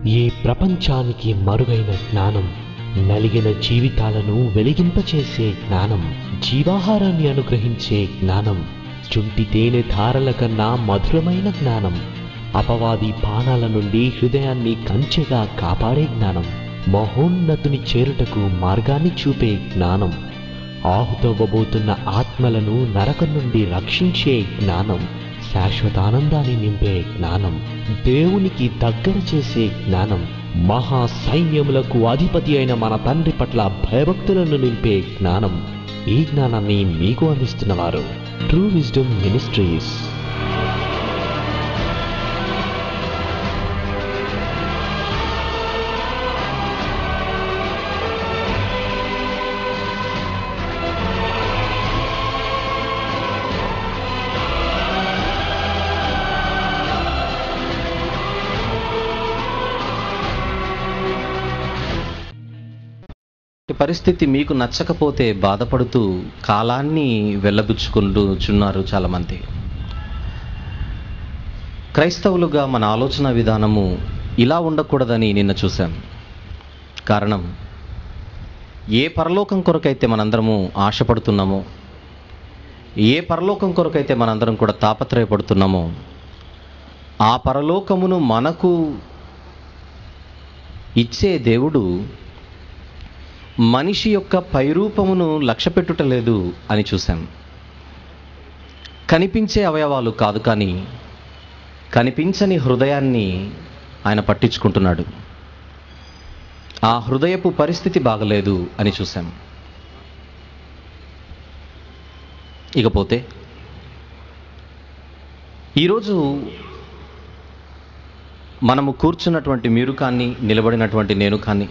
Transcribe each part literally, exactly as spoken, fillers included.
ఈ ప్రపంచానికి మరుగైన జ్ఞానం, నలిగిన జీవితాలను వెలిగింపచేసే జ్ఞానం, జీవాహారాన్ని అనుగ్రహించే జ్ఞానం, చుంటి తేనె ధారల కన్నా మధురమైన జ్ఞానం, అపవాది బాణాల నుండి హృదయాన్ని కంచెగా కాపాడే జ్ఞానం, మహోన్నతుని చేరుటకు మార్గాన్ని చూపే జ్ఞానం, ఆహుతవ్వబోతున్న ఆత్మలను నరకం నుండి రక్షించే జ్ఞానం, శాశ్వతానందాన్ని నింపే జ్ఞానం, దేవునికి దగ్గర చేసే జ్ఞానం, మహా సైన్యములకు అధిపతి అయిన మన తండ్రి పట్ల భయభక్తులను నింపే జ్ఞానం. ఈ జ్ఞానాన్ని మీకు అందిస్తున్నవారు ట్రూ విజ్డమ్ మినిస్ట్రీస్. పరిస్థితి మీకు నచ్చకపోతే బాధపడుతూ కాలాన్ని వెళ్ళబుచ్చుకుంటున్నారు చాలామంది. క్రైస్తవులుగా మన ఆలోచన విధానము ఇలా ఉండకూడదని నిన్న చూశాం. కారణం, ఏ పరలోకం కొరకైతే మనందరము ఆశపడుతున్నామో, ఏ పరలోకం కొరకైతే మనందరం కూడా తాపత్రయపడుతున్నామో, ఆ పరలోకమును మనకు ఇచ్చే దేవుడు మనిషి యొక్క పైరూపమును లక్ష్యపెట్టుటలేదు అని చూశాం. కనిపించే అవయవాలు కాదు, కానీ కనిపించని హృదయాన్ని ఆయన పట్టించుకుంటున్నాడు. ఆ హృదయపు పరిస్థితి బాగలేదు అని చూశాం. ఇకపోతే ఈరోజు మనము కూర్చున్నటువంటి మీరు కానీ, నిలబడినటువంటి నేను కానీ,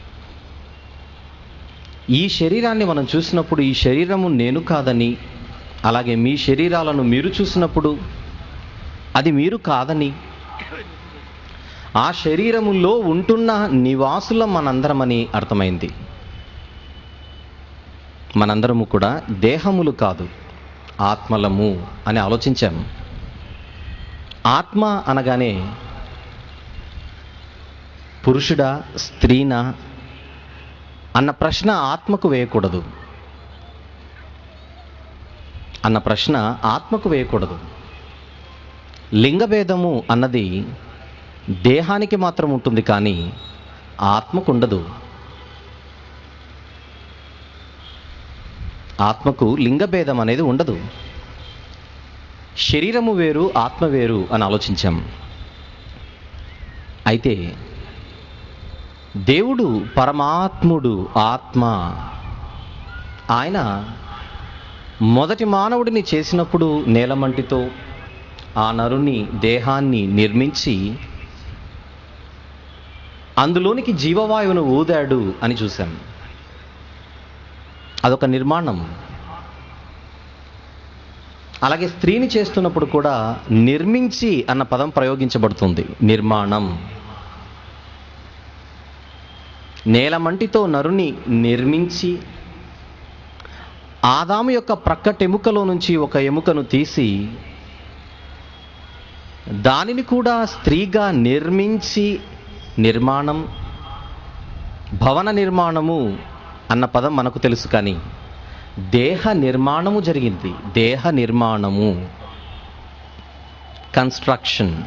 ఈ శరీరాన్ని మనం చూసినప్పుడు ఈ శరీరము నేను కాదని, అలాగే మీ శరీరాలను మీరు చూసినప్పుడు అది మీరు కాదని, ఆ శరీరములో ఉంటున్న నివాసులం మనందరమని అర్థమైంది. మనందరము కూడా దేహములు కాదు, ఆత్మలము అని ఆలోచించాము. ఆత్మ అనగానే పురుషుడా స్త్రీనా అన్న ప్రశ్న ఆత్మకు వేయకూడదు అన్న ప్రశ్న ఆత్మకు వేయకూడదు. లింగభేదము అన్నది దేహానికి మాత్రం ఉంటుంది, కానీ ఆత్మకు ఉండదు. ఆత్మకు లింగభేదం అనేది ఉండదు. శరీరము వేరు, ఆత్మ వేరు అని ఆలోచించాం. అయితే దేవుడు పరమాత్ముడు, ఆత్మ. ఆయన మొదటి మానవుడిని చేసినప్పుడు నేలమంటితో ఆ నరుని దేహాన్ని నిర్మించి అందులోనికి జీవవాయువును ఊదాడు అని చూశాం. అదొక నిర్మాణం. అలాగే స్త్రీని చేస్తున్నప్పుడు కూడా నిర్మించి అన్న పదం ప్రయోగించబడుతుంది. నిర్మాణం. నేలమంటితో నరుని నిర్మించి ఆదాము యొక్క ప్రక్కటెముకలో నుంచి ఒక ఎముకను తీసి దానిని కూడా స్త్రీగా నిర్మించి, నిర్మాణం, భవన నిర్మాణము అన్న పదం మనకు తెలుసు, కానీ దేహ నిర్మాణము జరిగింది. దేహ నిర్మాణము, కన్స్ట్రక్షన్.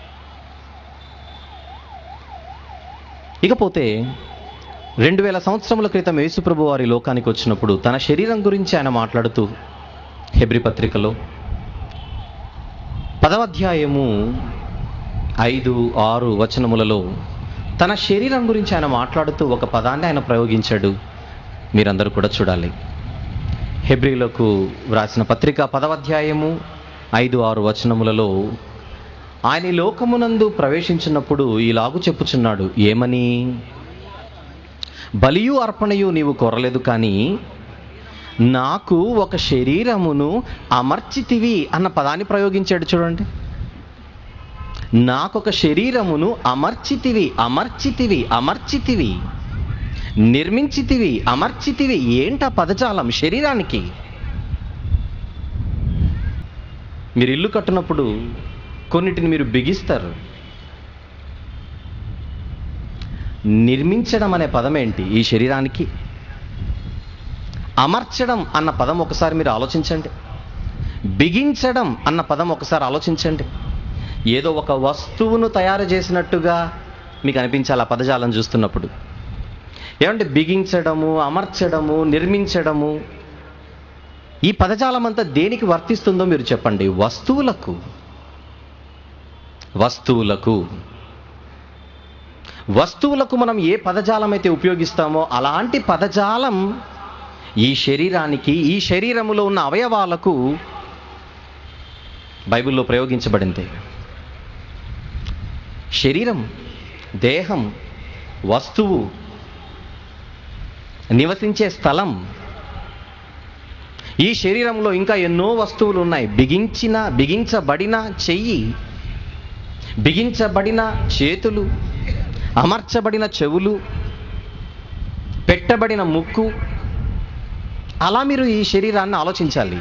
ఇకపోతే రెండు వేల సంవత్సరముల క్రితం యేసుప్రభు వారి లోకానికి వచ్చినప్పుడు తన శరీరం గురించి ఆయన మాట్లాడుతూ హెబ్రీ పత్రికలో పదవ అధ్యాయము ఐదు ఆరు వచనములలో తన శరీరం గురించి ఆయన మాట్లాడుతూ ఒక పదాన్ని ఆయన ప్రయోగించాడు. మీరందరూ కూడా చూడాలి. హెబ్రీలకు వ్రాసిన పత్రిక పదవ అధ్యాయము ఐదు ఆరు వచనములలో ఆయన లోకమునందు ప్రవేశించినప్పుడు ఇలాగు చెప్పుచున్నాడు. ఏమని? బలియు అర్పణయు నీవు కోరలేదు, కానీ నాకు ఒక శరీరమును అమర్చితివి అన్న పదాన్ని ప్రయోగించాడు. చూడండి, నాకొక శరీరమును అమర్చితివి, అమర్చితివి, అమర్చితివి, నిర్మించితివి, అమర్చితివి. ఏంట పదజాలం? శరీరానికి. మీరు ఇల్లు కట్టినప్పుడు కొన్నిటిని మీరు బిగిస్తారు, నిర్మించడం అనే పదం ఏంటి ఈ శరీరానికి? అమర్చడం అన్న పదం ఒకసారి మీరు ఆలోచించండి. బిగించడం అన్న పదం ఒకసారి ఆలోచించండి. ఏదో ఒక వస్తువును తయారు చేసినట్టుగా మీకు అనిపించాలి ఆ పదజాలం చూస్తున్నప్పుడు. ఏమంటే బిగించడము, అమర్చడము, నిర్మించడము, ఈ పదజాలం అంతా దేనికి వర్తిస్తుందో మీరు చెప్పండి. వస్తువులకు. వస్తువులకు వస్తువులకు మనం ఏ పదజాలం అయితే ఉపయోగిస్తామో అలాంటి పదజాలం ఈ శరీరానికి, ఈ శరీరములో ఉన్న అవయవాలకు బైబిల్లో ప్రయోగించబడింది. శరీరం, దేహం, వస్తువు, నివసించే స్థలం. ఈ శరీరంలో ఇంకా ఎన్నో వస్తువులు ఉన్నాయి. బిగించిన బిగించబడిన చెయ్యి, బిగించబడిన చేతులు, అమర్చబడిన చెవులు, పెట్టబడిన ముక్కు. అలా మీరు ఈ శరీరాన్ని ఆలోచించాలి.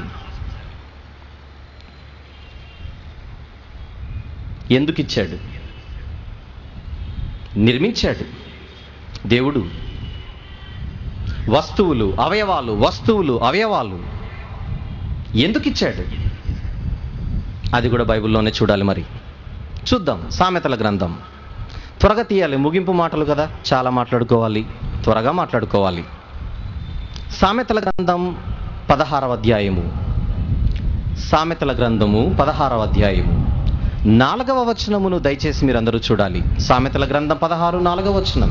ఎందుకు ఇచ్చాడు? నిర్మించాడు దేవుడు. వస్తువులు, అవయవాలు, వస్తువులు, అవయవాలు ఎందుకు ఇచ్చాడు? అది కూడా బైబిల్లోనే చూడాలి. మరి చూద్దాం. సామెతల గ్రంథం. త్వరగా తీయాలి, ముగింపు మాటలు కదా, చాలా మాట్లాడుకోవాలి, త్వరగా మాట్లాడుకోవాలి. సామెతల గ్రంథం పదహారవ అధ్యాయము. సామెతల గ్రంథము పదహారవ అధ్యాయము నాలుగవ వచనమును దయచేసి మీరందరూ చూడాలి. సామెతల గ్రంథం పదహారు నాలుగవ వచనం.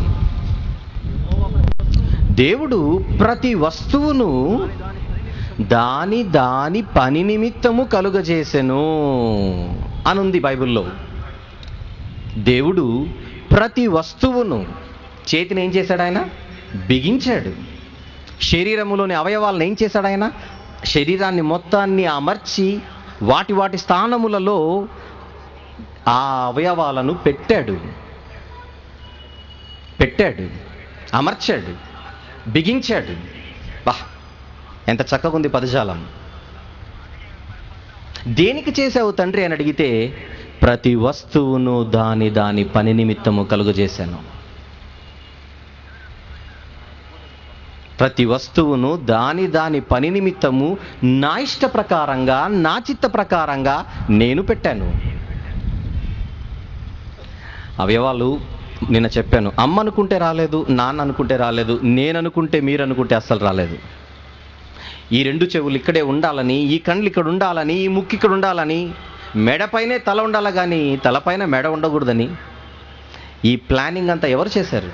దేవుడు ప్రతి వస్తువును దాని దాని పని నిమిత్తము కలుగజేసెను అనుంది బైబిల్లో. దేవుడు ప్రతి వస్తువును, చేతిని ఏం చేశాడు ఆయన? బిగించాడు. శరీరములోని అవయవాలను ఏం చేశాడు ఆయన? శరీరాన్ని మొత్తాన్ని అమర్చి వాటి వాటి స్థానములలో ఆ అవయవాలను పెట్టాడు పెట్టాడు అమర్చాడు, బిగించాడు. బా, ఎంత చక్కగా ఉంది పదజాలం. దేనికి చేసావు తండ్రి అని అడిగితే, ప్రతి వస్తువును దాని దాని పని నిమిత్తము కలుగజేశాను. ప్రతి వస్తువును దాని దాని పని నిమిత్తము నా ఇష్ట ప్రకారంగా, నా చిత్త ప్రకారంగా నేను పెట్టాను. అవయవాలు నిన్న చెప్పాను. అమ్మ అనుకుంటే రాలేదు, నాన్న అనుకుంటే రాలేదు, నేను అనుకుంటే మీరు అనుకుంటే అస్సలు రాలేదు. ఈ రెండు చెవులు ఇక్కడే ఉండాలని, ఈ కళ్ళు ఇక్కడ ఉండాలని, ఈ ముక్కు ఇక్కడ ఉండాలని, మెడపైనే తల ఉండాలి కానీ తలపైన మెడ ఉండకూడదని ఈ ప్లానింగ్ అంతా ఎవరు చేశారు?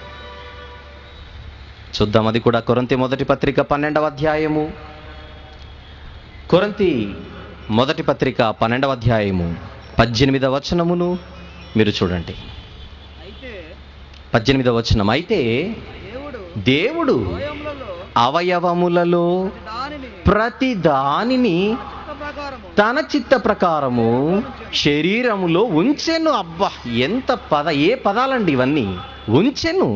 చూద్దాం. అది కూడా కొరింథీ మొదటి పత్రిక పన్నెండవ అధ్యాయము. కొరింథీ మొదటి పత్రిక పన్నెండవ అధ్యాయము పద్దెనిమిదవ వచనమును మీరు చూడండి. పద్దెనిమిదవ వచనం. అయితే దేవుడు అవయవములలో ప్రతి దానిని తన చిత్త ప్రకారము శరీరములో ఉంచెను. అబ్బా, ఎంత పద, ఏ పదాలండి ఇవన్నీ! ఉంచెను,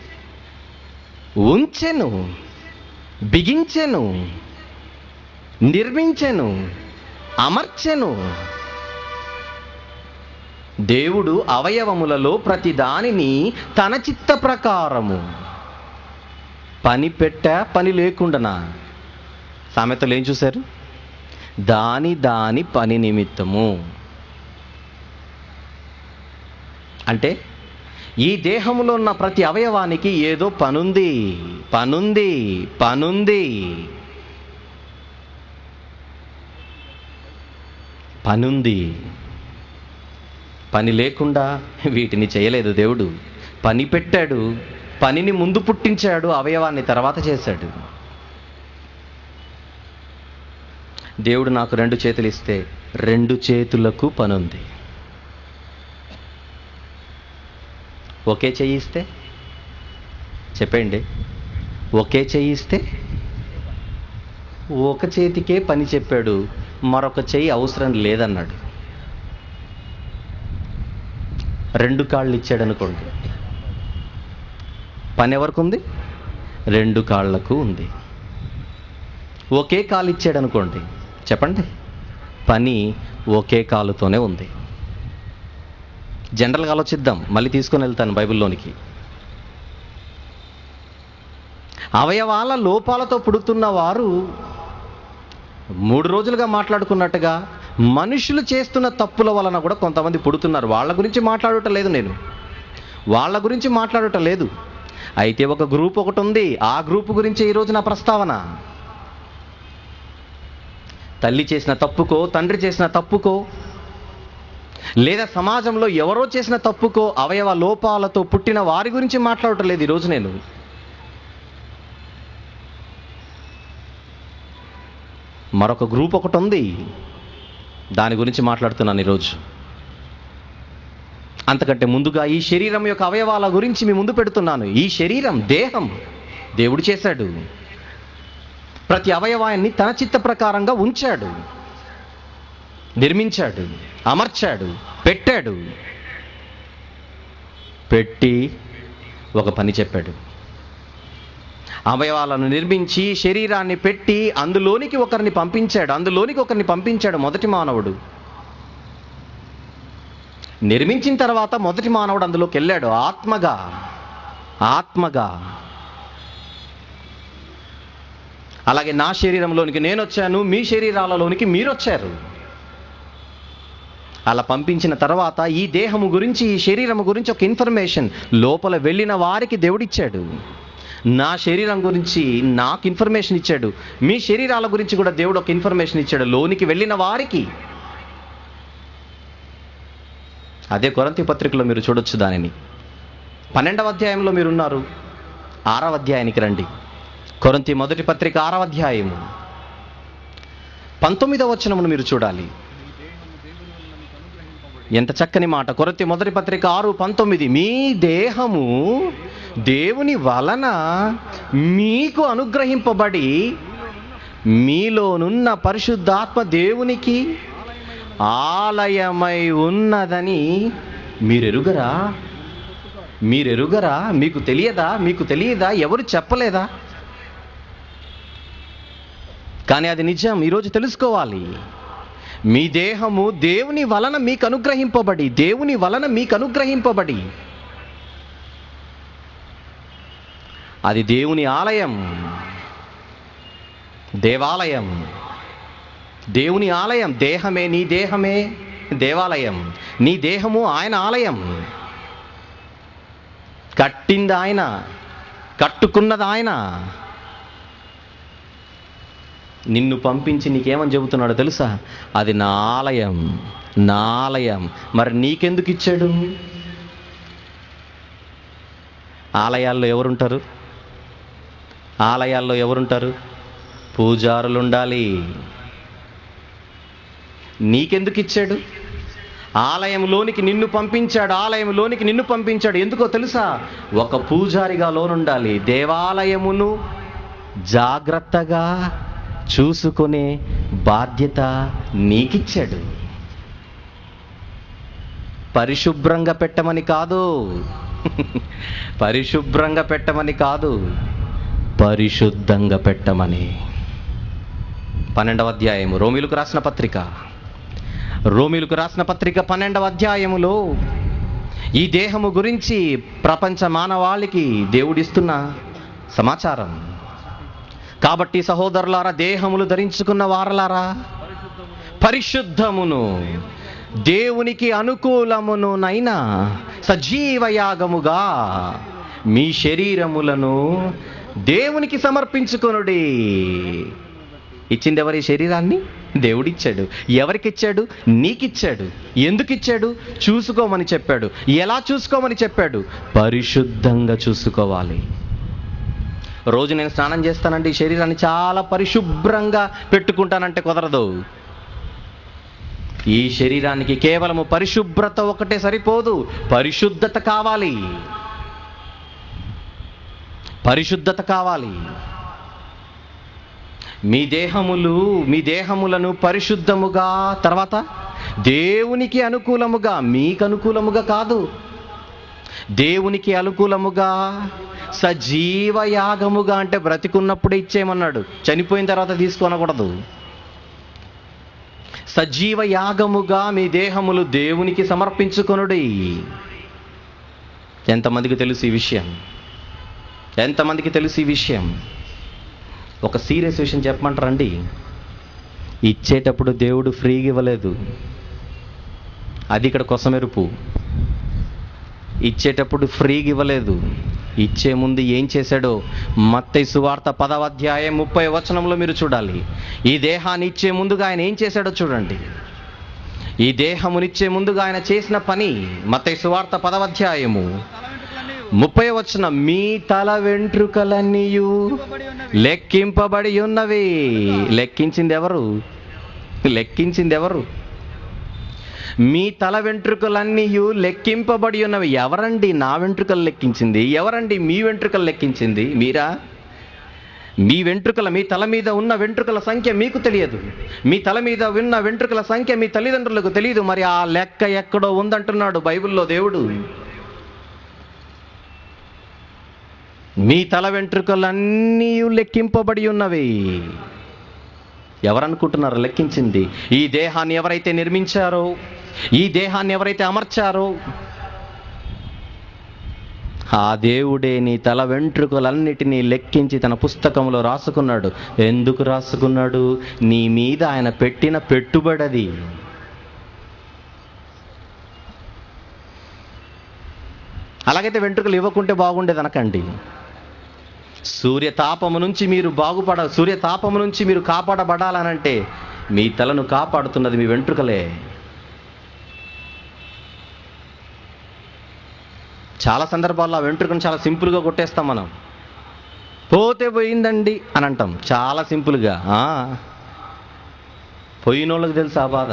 ఉంచెను, బిగించెను, నిర్మించెను, అమర్చెను. దేవుడు అవయవములలో ప్రతి దానిని తన చిత్త ప్రకారము పని పెట్టా, పని లేకుండానా? సామెతలు ఏం చూశారు? దాని దాని పని నిమిత్తము. అంటే ఈ దేహంలో ఉన్న ప్రతి అవయవానికి ఏదో పనుంది, పనుంది, పనుంది, పనుంది. పని లేకుండా వీటిని చేయలేదు దేవుడు. పని పెట్టాడు, పనిని ముందు పుట్టించాడు, అవయవాన్ని తర్వాత చేశాడు. దేవుడు నాకు రెండు చేతులు ఇస్తే రెండు చేతులకు పనుంది. ఒకే చెయ్యి ఇస్తే చెప్పండి, ఒకే చెయ్యి ఇస్తే ఒక చేతికే పని చెప్పాడు, మరొక చెయ్యి అవసరం లేదన్నాడు. రెండు కాళ్ళు ఇచ్చాడు అనుకోండి, పని ఎవరికి ఉంది? రెండు కాళ్ళకు ఉంది. ఒకే కాలు ఇచ్చాడు అనుకోండి, చెప్పండి, పని ఒకే కాలుతోనే ఉంది. జనరల్గా ఆలోచిద్దాం, మళ్ళీ తీసుకొని వెళ్తాను బైబిల్లోనికి. అవయవాల లోపాలతో పుడుతున్న వారు మూడు రోజులుగా మాట్లాడుకున్నట్టుగా మనుషులు చేస్తున్న తప్పుల వలన కూడా కొంతమంది పుడుతున్నారు. వాళ్ళ గురించి మాట్లాడటం లేదు, నేను వాళ్ళ గురించి మాట్లాడటం లేదు. అయితే ఒక గ్రూప్ ఒకటి ఉంది, ఆ గ్రూప్ గురించి ఈరోజు నా ప్రస్తావన. తల్లి చేసిన తప్పుకో, తండ్రి చేసిన తప్పుకో, లేదా సమాజంలో ఎవరో చేసిన తప్పుకో అవయవ లోపాలతో పుట్టిన వారి గురించి మాట్లాడటం లేదు ఈరోజు నేను. మరొక గ్రూప్ ఒకటి ఉంది, దాని గురించి మాట్లాడుతున్నాను ఈరోజు. అంతకంటే ముందుగా ఈ శరీరం యొక్క అవయవాల గురించి మీ ముందు పెడుతున్నాను. ఈ శరీరం, దేహం దేవుడు చేశాడు. ప్రతి అవయవాన్ని తన చిత్త ప్రకారంగా ఉంచాడు, నిర్మించాడు, అమర్చాడు, పెట్టాడు. పెట్టి ఒక పని చెప్పాడు. అవయవాలను నిర్మించి శరీరాన్ని పెట్టి అందులోనికి ఒకరిని పంపించాడు అందులోనికి ఒకరిని పంపించాడు మొదటి మానవుడు. నిర్మించిన తర్వాత మొదటి మానవుడు అందులోకి వెళ్ళాడు ఆత్మగా ఆత్మగా అలాగే నా శరీరంలోనికి నేను వచ్చాను, మీ శరీరాలలోనికి మీరు వచ్చారు. అలా పంపించిన తర్వాత ఈ దేహము గురించి, ఈ శరీరము గురించి ఒక ఇన్ఫర్మేషన్ లోపల వెళ్ళిన వారికి దేవుడిచ్చాడు. నా శరీరం గురించి నాకు ఇన్ఫర్మేషన్ ఇచ్చాడు, మీ శరీరాల గురించి కూడా దేవుడు ఒక ఇన్ఫర్మేషన్ ఇచ్చాడు లోనికి వెళ్ళిన వారికి. అదే కొరింథీ పత్రికలో మీరు చూడొచ్చు దానిని. పన్నెండవ అధ్యాయంలో మీరున్నారు, ఆరవ అధ్యాయానికి రండి. కొరింథీ మొదటి పత్రిక ఆరవ అధ్యాయము పంతొమ్మిదవ వచనమును మీరు చూడాలి. ఎంత చక్కని మాట. కొరింథీ మొదటి పత్రిక ఆరు పంతొమ్మిది. మీ దేహము దేవుని వలన మీకు అనుగ్రహింపబడి మీలోనున్న పరిశుద్ధాత్మ దేవునికి ఆలయమై ఉన్నదని మీరెరుగరా? మీరెరుగరా? మీకు తెలియదా? మీకు తెలియదా? ఎవరు చెప్పలేదా? కానీ అది నిజం, ఈరోజు తెలుసుకోవాలి. మీ దేహము దేవుని వలన మీకు అనుగ్రహింపబడి దేవుని వలన మీకు అనుగ్రహింపబడి అది దేవుని ఆలయం, దేవాలయం. దేవుని ఆలయం. దేహమే, నీ దేహమే దేవాలయం. నీ దేహము ఆయన ఆలయం. కట్టింది ఆయన, కట్టుకున్నది ఆయన. నిన్ను పంపించి నీకేమని చెబుతున్నాడో తెలుసా? అది నా ఆలయం, నా ఆలయం. మరి నీకెందుకు ఇచ్చాడు? ఆలయాల్లో ఎవరుంటారు? ఆలయాల్లో ఎవరుంటారు? పూజారులు ఉండాలి. నీకెందుకు ఇచ్చాడు? ఆలయంలోనికి నిన్ను పంపించాడు, ఆలయంలోనికి నిన్ను పంపించాడు. ఎందుకో తెలుసా? ఒక పూజారిగా లోనుండాలి. దేవాలయమును జాగ్రత్తగా చూసుకునే బాధ్యత నీకిచ్చాడు. పరిశుభ్రంగా పెట్టమని కాదు, పరిశుభ్రంగా పెట్టమని కాదు, పరిశుద్ధంగా పెట్టమని. పన్నెండవ అధ్యాయము రోమీలకు రాసిన పత్రిక రోమీలకు రాసిన పత్రిక పన్నెండవ అధ్యాయములో ఈ దేహము గురించి ప్రపంచ మానవాళికి దేవుడిస్తున్న సమాచారం. కాబట్టి సహోదరులారా, దేహములు ధరించుకున్న వారలారా, పరిశుద్ధమును దేవునికి అనుకూలమునునైనా సజీవ యాగముగా మీ శరీరములను దేవునికి సమర్పించుకొనుడి. ఇచ్చింది ఎవరి? శరీరాన్ని దేవుడిచ్చాడు. ఎవరికిచ్చాడు? నీకిచ్చాడు. ఎందుకు ఇచ్చాడు? చూసుకోమని చెప్పాడు. ఎలా చూసుకోమని చెప్పాడు? పరిశుద్ధంగా చూసుకోవాలి. రోజు నేను స్నానం చేస్తానంటే ఈ శరీరాన్ని చాలా పరిశుభ్రంగా పెట్టుకుంటానంటే కుదరదు. ఈ శరీరానికి కేవలము పరిశుభ్రత ఒకటే సరిపోదు, పరిశుద్ధత కావాలి. పరిశుద్ధత కావాలి. మీ దేహములు మీ దేహములను పరిశుద్ధముగా, తర్వాత దేవునికి అనుకూలముగా, మీకు అనుకూలముగా కాదు, దేవునికి అనుకూలముగా సజీవ యాగముగా. అంటే బ్రతికున్నప్పుడే ఇచ్చేయమన్నాడు, చనిపోయిన తర్వాత తీసుకోనకూడదు. సజీవ యాగముగా మీ దేహములు దేవునికి సమర్పించుకొనుడి. ఎంతమందికి తెలుసు ఈ విషయం? ఎంతమందికి తెలుసు ఈ విషయం? ఒక సీరియస్ విషయం చెప్పమంటారండి. ఇచ్చేటప్పుడు దేవుడు ఫ్రీగా ఇవ్వలేదు, అది ఇక్కడ కొసమెరుపు. ఇచ్చేటప్పుడు ఫ్రీగా ఇవ్వలేదు. ఇచ్చే ముందు ఏం చేశాడో మత్తయి సువార్త పదవ అధ్యాయం ముప్పై వచనంలో మీరు చూడాలి. ఈ దేహాన్ని ఇచ్చే ముందుగా ఆయన ఏం చేశాడో చూడండి. ఈ దేహమునిచ్చే ముందుగా ఆయన చేసిన పని మత్తయి సువార్త పదవ అధ్యాయము ముప్పై వచనం, మీ తల వెంట్రుకలన్నీయు లెక్కింపబడి ఉన్నవి. లెక్కించింది ఎవరు? లెక్కించింది ఎవరు? మీ తల వెంట్రుకలన్నీ లెక్కింపబడి ఉన్నవి. ఎవరండి నా వెంట్రుకలు లెక్కించింది? ఎవరండి మీ వెంట్రుకలు లెక్కించింది? మీరా? మీ వెంట్రుకల మీ తల మీద ఉన్న వెంట్రుకల సంఖ్య మీకు తెలియదు. మీ తల మీద ఉన్న వెంట్రుకల సంఖ్య మీ తల్లిదండ్రులకు తెలియదు. మరి ఆ లెక్క ఎక్కడో ఉందంటున్నాడు బైబిల్లో దేవుడు. మీ తల వెంట్రుకలన్నీ లెక్కింపబడి ఉన్నవి. ఎవరనుకుంటున్నారు లెక్కించింది? ఈ దేహాన్ని ఎవరైతే నిర్మించారో, ఈ దేహాన్ని ఎవరైతే అమర్చారో ఆ దేవుడే నీ తల వెంట్రుకలన్నిటినీ లెక్కించి తన పుస్తకంలో రాసుకున్నాడు. ఎందుకు రాసుకున్నాడు? నీ మీద ఆయన పెట్టిన పెట్టుబడది. అలాగైతే వెంట్రుకలు ఇవ్వకుంటే బాగుండేది అనకండి. సూర్యతాపము నుంచి మీరు బాగుపడ సూర్యతాపము నుంచి మీరు కాపాడబడాలనంటే మీ తలను కాపాడుతున్నది మీ వెంట్రుకలే. చాలా సందర్భాల్లో ఆ వెంట్రుకను చాలా సింపుల్గా కొట్టేస్తాం మనం. పోతే పోయిందండి అని అంటాం చాలా సింపుల్గా. పోయినోళ్ళకి తెలుసు ఆ బాధ.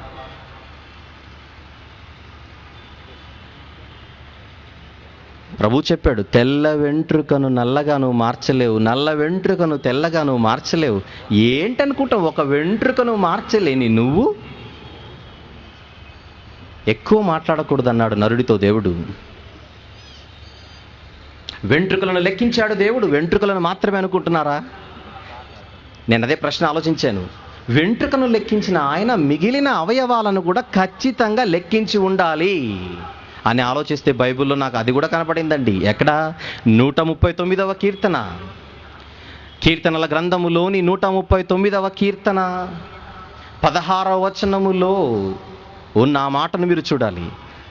ప్రభు చెప్పాడు, తెల్ల వెంట్రుకను నల్లగా నువ్వు మార్చలేవు, నల్ల వెంట్రుకను తెల్లగా నువ్వు మార్చలేవు. ఏంటనుకుంటావు? ఒక వెంట్రుకను మార్చలేని నువ్వు ఎక్కువ మాట్లాడకూడదు అన్నాడు నరుడితో దేవుడు. వెంట్రుకలను లెక్కించాడు దేవుడు. వెంట్రుకలను మాత్రమే అనుకుంటున్నారా? నేను అదే ప్రశ్న ఆలోచించాను. వెంట్రుకను లెక్కించిన ఆయన మిగిలిన అవయవాలను కూడా ఖచ్చితంగా లెక్కించి ఉండాలి అని ఆలోచిస్తే బైబిల్లో నాకు అది కూడా కనపడిందండి. ఎక్కడ? నూట ముప్పై తొమ్మిదవ కీర్తన, కీర్తనల గ్రంథములోని నూట ముప్పై తొమ్మిదవ కీర్తన పదహారవ వచనములో ఉన్న ఆ మాటను మీరు చూడాలి.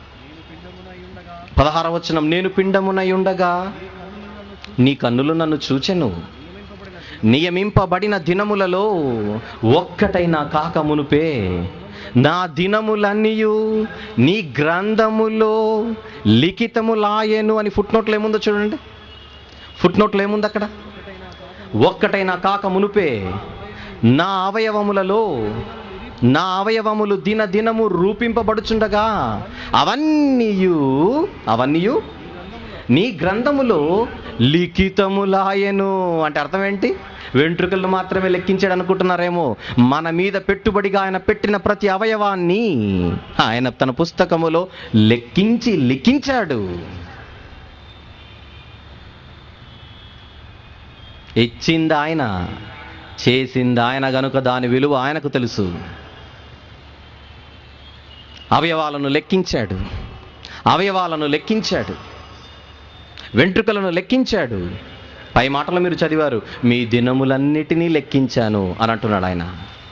పదహారవ వచనం, నేను పిండమునై ఉండగా నీ కన్నులు నన్ను చూచెను, నియమింపబడిన దినములలో ఒక్కటైనా కాక మునుపే నా దినములన్నీయు నీ గ్రంథములో లిఖితములాయెను అని ఫుట్ నోట్లో ఏముందో చూడండి. ఫుట్ నోట్లో ఏముంది అక్కడ? ఒక్కటైనా కాక మునుపే నా అవయవములలో నా అవయవములు దిన దినము రూపింపబడుచుండగా అవన్నీయు అవన్నీయు నీ గ్రంథములో లిఖితములాయెను అంటే అర్థం ఏంటి? వెంట్రుకలను మాత్రమే లెక్కించాడు అనుకుంటున్నారేమో. మన మీద పెట్టుబడిగా ఆయన పెట్టిన ప్రతి అవయవాన్ని ఆయన తన పుస్తకములో లెక్కించి లిఖించాడు. ఇచ్చింది ఆయన, చేసింది ఆయన గనుక దాని విలువ ఆయనకు తెలుసు. అవయవాలను లెక్కించాడు, అవయవాలను లెక్కించాడు, వెంట్రుకలను లెక్కించాడు. పై మాటలు మీరు చదివారు, మీ దినములన్నిటినీ లెక్కించాను అని అంటున్నాడు ఆయన.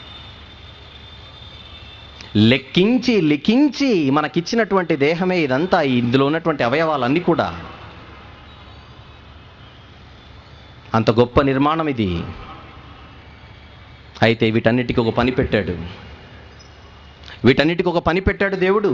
లెక్కించి లిఖించి మనకిచ్చినటువంటి దేహమే ఇదంతా, ఇందులో ఉన్నటువంటి అవయవాలన్నీ కూడా. అంత గొప్ప నిర్మాణం ఇది. అయితే వీటన్నిటికీ ఒక పని పెట్టాడు, వీటన్నిటికీ ఒక పని పెట్టాడు దేవుడు.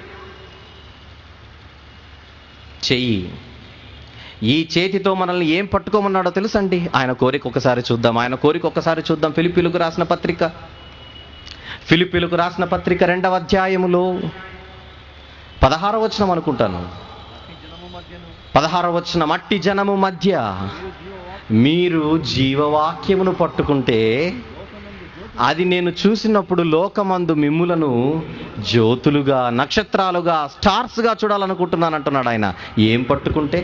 చెయ్యి. ఈ చేతితో మనల్ని ఏం పట్టుకోమన్నాడో తెలుసండి? ఆయన కోరిక ఒకసారి చూద్దాం. ఆయన కోరిక ఒకసారి చూద్దాం. ఫిలిప్పీలకు రాసిన పత్రిక ఫిలిప్పీలకు రాసిన పత్రిక రెండవ అధ్యాయములో పదహారవ వచనం అనుకుంటాను. పదహారవ వచనం, మట్టి జనము మధ్య మీరు జీవవాక్యమును పట్టుకుంటే అది నేను చూసినప్పుడు లోకమందు మిమ్ములను జ్యోతులుగా, నక్షత్రాలుగా, స్టార్స్గా చూడాలనుకుంటున్నాను అంటున్నాడు ఆయన. ఏం పట్టుకుంటే?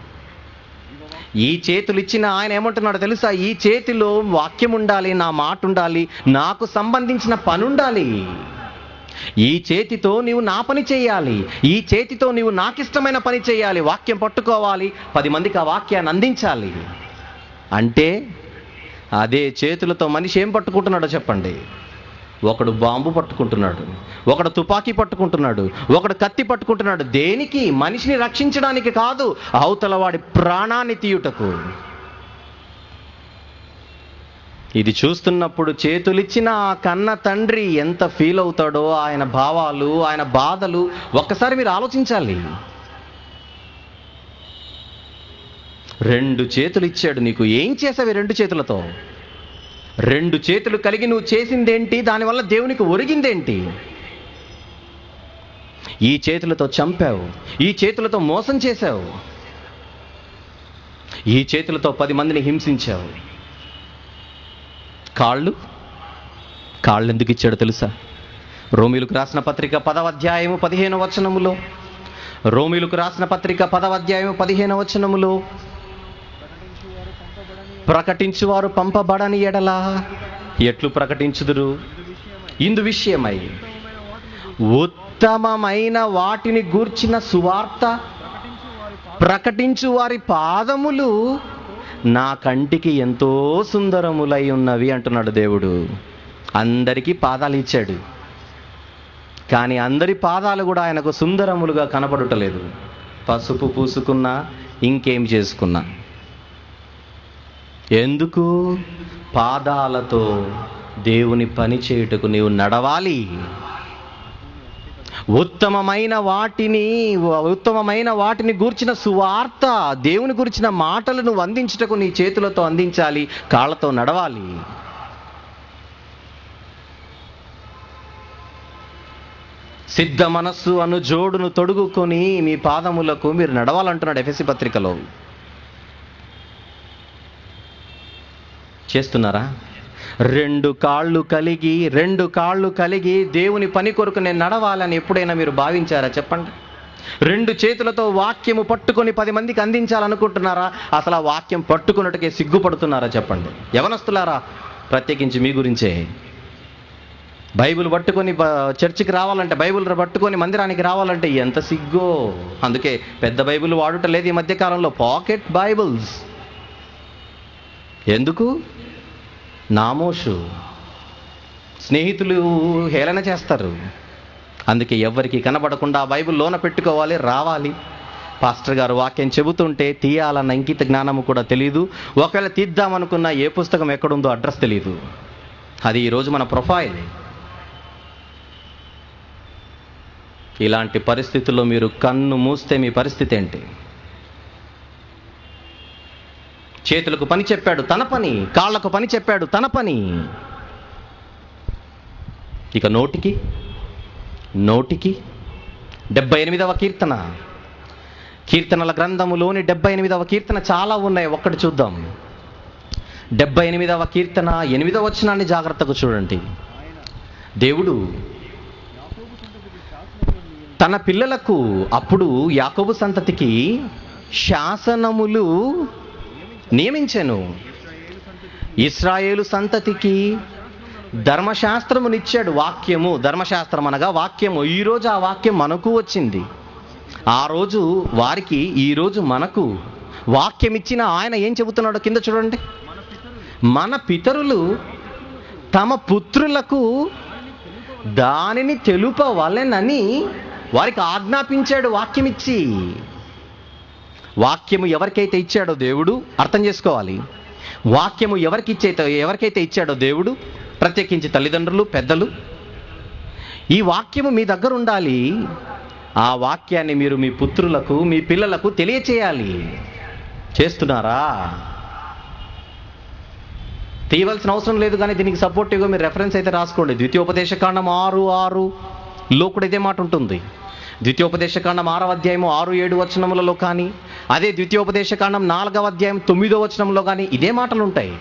ఈ చేతులు ఇచ్చిన ఆయన ఏమంటున్నాడు తెలుసా? ఈ చేతిలో వాక్యం ఉండాలి, నా మాట ఉండాలి, నాకు సంబంధించిన పని ఉండాలి. ఈ చేతితో నీవు నా పని చేయాలి, ఈ చేతితో నీవు నాకిష్టమైన పని చేయాలి, వాక్యం పట్టుకోవాలి, పది మందికి ఆ వాక్యాన్ని అందించాలి. అంటే అదే చేతులతో మనిషి ఏం పట్టుకుంటున్నాడో చెప్పండి. ఒకడు బాంబు పట్టుకుంటున్నాడు, ఒకడు తుపాకీ పట్టుకుంటున్నాడు, ఒకడు కత్తి పట్టుకుంటున్నాడు. దేనికి? మనిషిని రక్షించడానికి కాదు, అవతల వాడి ప్రాణాన్ని తీయుటకు. ఇది చూస్తున్నప్పుడు చేతులిచ్చిన ఆ కన్న తండ్రి ఎంత ఫీల్ అవుతాడో, ఆయన భావాలు, ఆయన బాధలు ఒక్కసారి మీరు ఆలోచించాలి. రెండు చేతులు ఇచ్చాడు నీకు, ఏం చేసావు రెండు చేతులతో? రెండు చేతులు కలిగి నువ్వు చేసిందేంటి? దానివల్ల దేవునికి ఒరిగిందేంటి? ఈ చేతులతో చంపావు, ఈ చేతులతో మోసం చేశావు, ఈ చేతులతో పది మందిని హింసించావు. కాళ్ళు కాళ్ళు ఎందుకు ఇచ్చాడో తెలుసా? రోమీలకు రాసిన పత్రిక పదవ అధ్యాయము పదిహేను వచనములో రోమీలకు రాసిన పత్రిక పదవ అధ్యాయము పదిహేను వచనములో ప్రకటించువారు పంపబడని ఎడలా ఎట్లు ప్రకటించుదురు? ఇందు విషయమై ఉత్తమమైన వాటిని గూర్చిన సువార్త ప్రకటించు వారి పాదములు నా కంటికి ఎంతో సుందరములై ఉన్నవి అంటున్నాడు దేవుడు. అందరికీ పాదాలు ఇచ్చాడు, కానీ అందరి పాదాలు కూడా ఆయనకు సుందరములుగా కనపడటలేదు. పసుపు పూసుకున్నా, ఇంకేం చేసుకున్నా. ఎందుకు? పాదాలతో దేవుని పని చేయుటకు నీవు నడవాలి. ఉత్తమమైన వాటిని ఉత్తమమైన వాటిని గూర్చిన సువార్త, దేవుని గురించిన మాటలు నువ్వు అందించుటకు నీ చేతులతో అందించాలి, కాళ్ళతో నడవాలి. సిద్ధ మనస్సు అను జోడును తొడుగుకొని మీ పాదములకు మీరు నడవాలంటున్నాడు ఎఫెసీ పత్రికలో. చేస్తున్నారా? రెండు కాళ్ళు కలిగి రెండు కాళ్ళు కలిగి దేవుని పని కొరకు నేను నడవాలని ఎప్పుడైనా మీరు భావించారా చెప్పండి? రెండు చేతులతో వాక్యము పట్టుకొని పది మందికి అందించాలనుకుంటున్నారా? అసలు ఆ వాక్యం పట్టుకున్నట్టుకే సిగ్గుపడుతున్నారా చెప్పండి? యవనస్తులారా, ప్రత్యేకించి మీ గురించే. బైబిల్ పట్టుకొని చర్చికి రావాలంటే, బైబిల్ పట్టుకొని మందిరానికి రావాలంటే ఎంత సిగ్గో. అందుకే పెద్ద బైబిల్ వాడుట లేదు ఈ మధ్యకాలంలో, పాకెట్ బైబిల్స్. ఎందుకు? నామోషు. స్నేహితులు హేళన చేస్తారు. అందుకే ఎవరికి కనబడకుండా బైబిల్ లోన పెట్టుకోవాలి, రావాలి. పాస్టర్ గారు వాక్యం చెబుతుంటే తీయాలన్న ఇంకిత జ్ఞానము కూడా తెలియదు. ఒకవేళ తీద్దామనుకున్న ఏ పుస్తకం ఎక్కడుందో అడ్రస్ తెలియదు. అది ఈరోజు మన ప్రొఫైల్. ఇలాంటి పరిస్థితుల్లో మీరు కన్ను మూస్తే మీ పరిస్థితి ఏంటి? చేతులకు పని చెప్పాడు తన పని, కాళ్లకు పని చెప్పాడు తన పని. ఇక నోటికి నోటికి డెబ్బై ఎనిమిదవ కీర్తన, కీర్తనల గ్రంథములోని డెబ్బై ఎనిమిదవ కీర్తన చాలా ఉన్నాయి, ఒక్కటి చూద్దాం. డెబ్బై ఎనిమిదవ కీర్తన ఎనిమిదవ వచనాన్ని జాగ్రత్తగా చూడండి. దేవుడు తన పిల్లలకు, అప్పుడు యాకోబు సంతతికి శాసనములు నియమించెను, ఇశ్రాయేలు సంతతికి ధర్మశాస్త్రమునిచ్చాడు. వాక్యము, ధర్మశాస్త్రం అనగా వాక్యము. ఈరోజు ఆ వాక్యం మనకు వచ్చింది. ఆ రోజు వారికి, ఈరోజు మనకు వాక్యం ఇచ్చిన ఆయన ఏం చెబుతున్నాడో కింద చూడండి. మన పితరులు తమ పుత్రులకు దానిని తెలుపవలెనని వారికి ఆజ్ఞాపించాడు వాక్యం ఇచ్చి. వాక్యము ఎవరికైతే ఇచ్చాడో దేవుడు, అర్థం చేసుకోవాలి, వాక్యము ఎవరికి ఇచ్చే ఎవరికైతే ఇచ్చాడో దేవుడు, ప్రత్యేకించి తల్లిదండ్రులు, పెద్దలు, ఈ వాక్యము మీ దగ్గర ఉండాలి. ఆ వాక్యాన్ని మీరు మీ పుత్రులకు, మీ పిల్లలకు తెలియచేయాలి. చేస్తున్నారా? తీయవలసిన అవసరం లేదు, కానీ దీనికి సపోర్టివ్గా మీరు రెఫరెన్స్ అయితే రాసుకోండి. ద్వితీయోపదేశకాండం ఆరు ఆరులో కూడా ఇదే మాట ఉంటుంది. ద్వితీయోపదేశకాండం ఆరవ అధ్యాయము ఆరు ఏడు వచనములలో కానీ, అదే ద్వితీయోపదేశకాండం నాలుగవ అధ్యాయం తొమ్మిదో వచనంలో కానీ ఇదే మాటలు ఉంటాయి.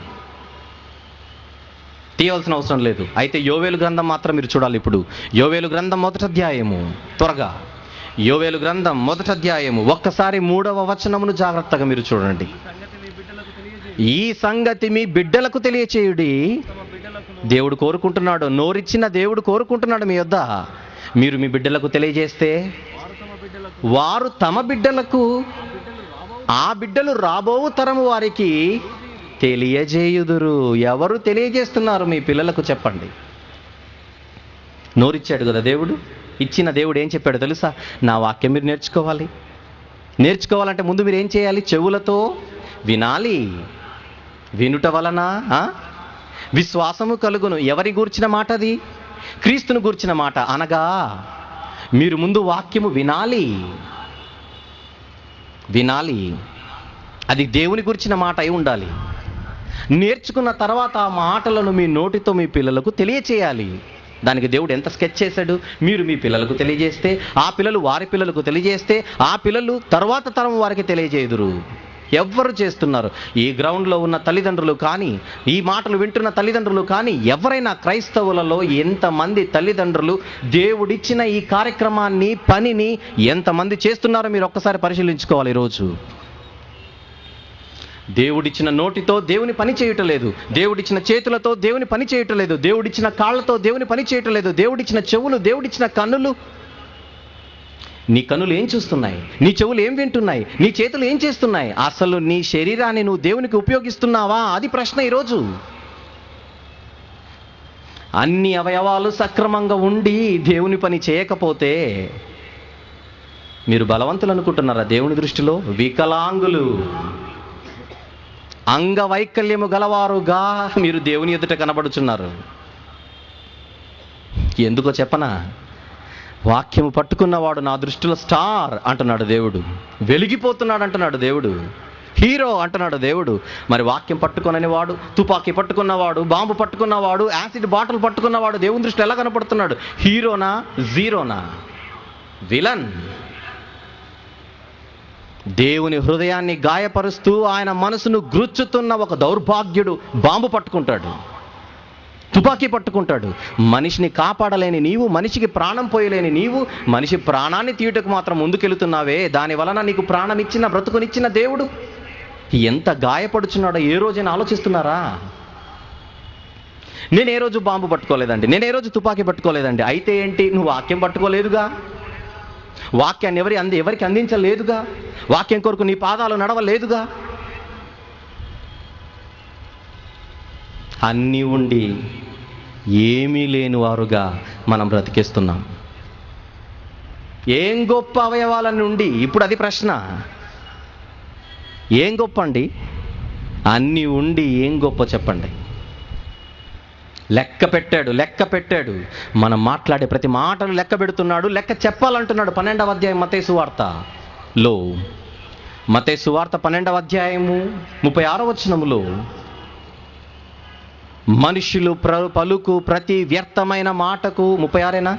తీయవలసిన అవసరం లేదు. అయితే యోవేలు గ్రంథం మాత్రం మీరు చూడాలి. ఇప్పుడు యోవేలు గ్రంథం మొదటి అధ్యాయము, త్వరగా యోవేలు గ్రంథం మొదటి అధ్యాయము ఒక్కసారి మూడవ వచనమును జాగ్రత్తగా మీరు చూడండి. ఈ సంగతి మీ బిడ్డలకు తెలియచేయుడి. దేవుడు కోరుకుంటున్నాడు, నోరిచ్చిన దేవుడు కోరుకుంటున్నాడు మీ యొద్ద మీరు మీ బిడ్డలకు తెలియజేస్తే వారు తమ బిడ్డలకు ఆ బిడ్డలు రాబోవు తరము వారికి తెలియజేయుదురు. ఎవరు తెలియజేస్తున్నారు మీ పిల్లలకు చెప్పండి. నోరిచ్చాడు కదా దేవుడు. ఇచ్చిన దేవుడు ఏం చెప్పాడు తెలుసా? నా వాక్యం మీరు నేర్చుకోవాలి. నేర్చుకోవాలంటే ముందు మీరు ఏం చేయాలి? చెవులతో వినాలి. వినుట వలన విశ్వాసము కలుగును. ఎవరి గూర్చిన మాట అది? క్రీస్తును గూర్చిన మాట. అనగా మీరు ముందు వాక్యము వినాలి వినాలి అది దేవుని గురించిన మాట అయి ఉండాలి. నేర్చుకున్న తర్వాత ఆ మాటలను మీ నోటితో మీ పిల్లలకు తెలియచేయాలి. దానికి దేవుడు ఎంత స్కెచ్ చేశాడు? మీరు మీ పిల్లలకు తెలియజేస్తే ఆ పిల్లలు వారి పిల్లలకు తెలియజేస్తే ఆ పిల్లలు తర్వాత తరం వారికి తెలియజేయుదురు. ఎవరు చేస్తున్నారు? ఈ గ్రౌండ్లో ఉన్న తల్లిదండ్రులు కానీ, ఈ మాటలు వింటున్న తల్లిదండ్రులు కానీ, ఎవరైనా క్రైస్తవులలో ఎంతమంది తల్లిదండ్రులు దేవుడిచ్చిన ఈ కార్యక్రమాన్ని, పనిని ఎంతమంది చేస్తున్నారో మీరు ఒక్కసారి పరిశీలించుకోవాలి. ఈరోజు దేవుడిచ్చిన నోటితో దేవుని పని చేయటం లేదు, దేవుడిచ్చిన చేతులతో దేవుని పని చేయటం లేదు, దేవుడిచ్చిన కాళ్ళతో దేవుని పని చేయటం లేదు, దేవుడిచ్చిన చెవులు, దేవుడిచ్చిన కన్నులు. నీ కన్నులు ఏం చూస్తున్నాయి? నీ చెవులు ఏం వింటున్నాయి? నీ చేతులు ఏం చేస్తున్నాయి? అసలు నీ శరీరాన్ని నువ్వు దేవునికి ఉపయోగిస్తున్నావా? అది ప్రశ్న ఈరోజు. అన్ని అవయవాలు సక్రమంగా ఉండి దేవుని పని చేయకపోతే మీరు బలవంతులు అనుకుంటున్నారా? దేవుని దృష్టిలో వికలాంగులు, అంగవైకల్యము గలవారుగా మీరు దేవుని ఎదుట కనబడుచున్నారు. ఎందుకో చెప్పనా? వాక్యము పట్టుకున్నవాడు నా దృష్టిలో స్టార్ అంటున్నాడు దేవుడు. వెలిగిపోతున్నాడు అంటున్నాడు దేవుడు. హీరో అంటున్నాడు దేవుడు. మరి వాక్యం పట్టుకునని వాడు, తుపాకీ పట్టుకున్నవాడు, బాంబు పట్టుకున్నవాడు, యాసిడ్ బాటిల్ పట్టుకున్నవాడు దేవుని దృష్టిలో ఎలా కనపడుతున్నాడు? హీరోనా? జీరోనా? విలన్. దేవుని హృదయాన్ని గాయపరుస్తూ ఆయన మనసును గ్రుచ్చుతున్న ఒక దౌర్భాగ్యుడు బాంబు పట్టుకుంటాడు, తుపాకీ పట్టుకుంటాడు. మనిషిని కాపాడలేని నీవు, మనిషికి ప్రాణం పోయలేని నీవు, మనిషి ప్రాణాన్ని తీయుటకు మాత్రం ముందుకెళ్తున్నావే. దాని వలన నీకు ప్రాణం ఇచ్చిన, బ్రతుకునిచ్చిన దేవుడు ఎంత గాయపడుచున్నాడో ఏ రోజైనా ఆలోచిస్తున్నారా? నేను ఏ రోజు బాంబు పట్టుకోలేదండి, నేను ఏ రోజు తుపాకీ పట్టుకోలేదండి. అయితే ఏంటి? నువ్వు వాక్యం పట్టుకోలేదుగా, వాక్యాన్ని ఎవరి అంది ఎవరికి అందించలేదుగా, వాక్యం కొరకు నీ పాదాలు నడవలేదుగా. అన్నీ ఉండి ఏమీ లేని వారుగా మనం బ్రతికేస్తున్నాం. ఏం గొప్ప అవయవాలన్నీ ఉండి, ఇప్పుడు అది ప్రశ్న, ఏం గొప్ప అండి? అన్నీ ఉండి ఏం గొప్ప చెప్పండి? లెక్క పెట్టాడు, లెక్క పెట్టాడు. మనం మాట్లాడే ప్రతి మాటలు లెక్క పెడుతున్నాడు, లెక్క చెప్పాలంటున్నాడు. పన్నెండవ అధ్యాయం మత్తయి సువార్తలో, మత్తయి సువార్త పన్నెండవ అధ్యాయము ముప్పై ఆరో వచనములో, మనుషులు ప్ర పలుకు ప్రతి వ్యర్థమైన మాటకు, ముప్పై ఆరేనా?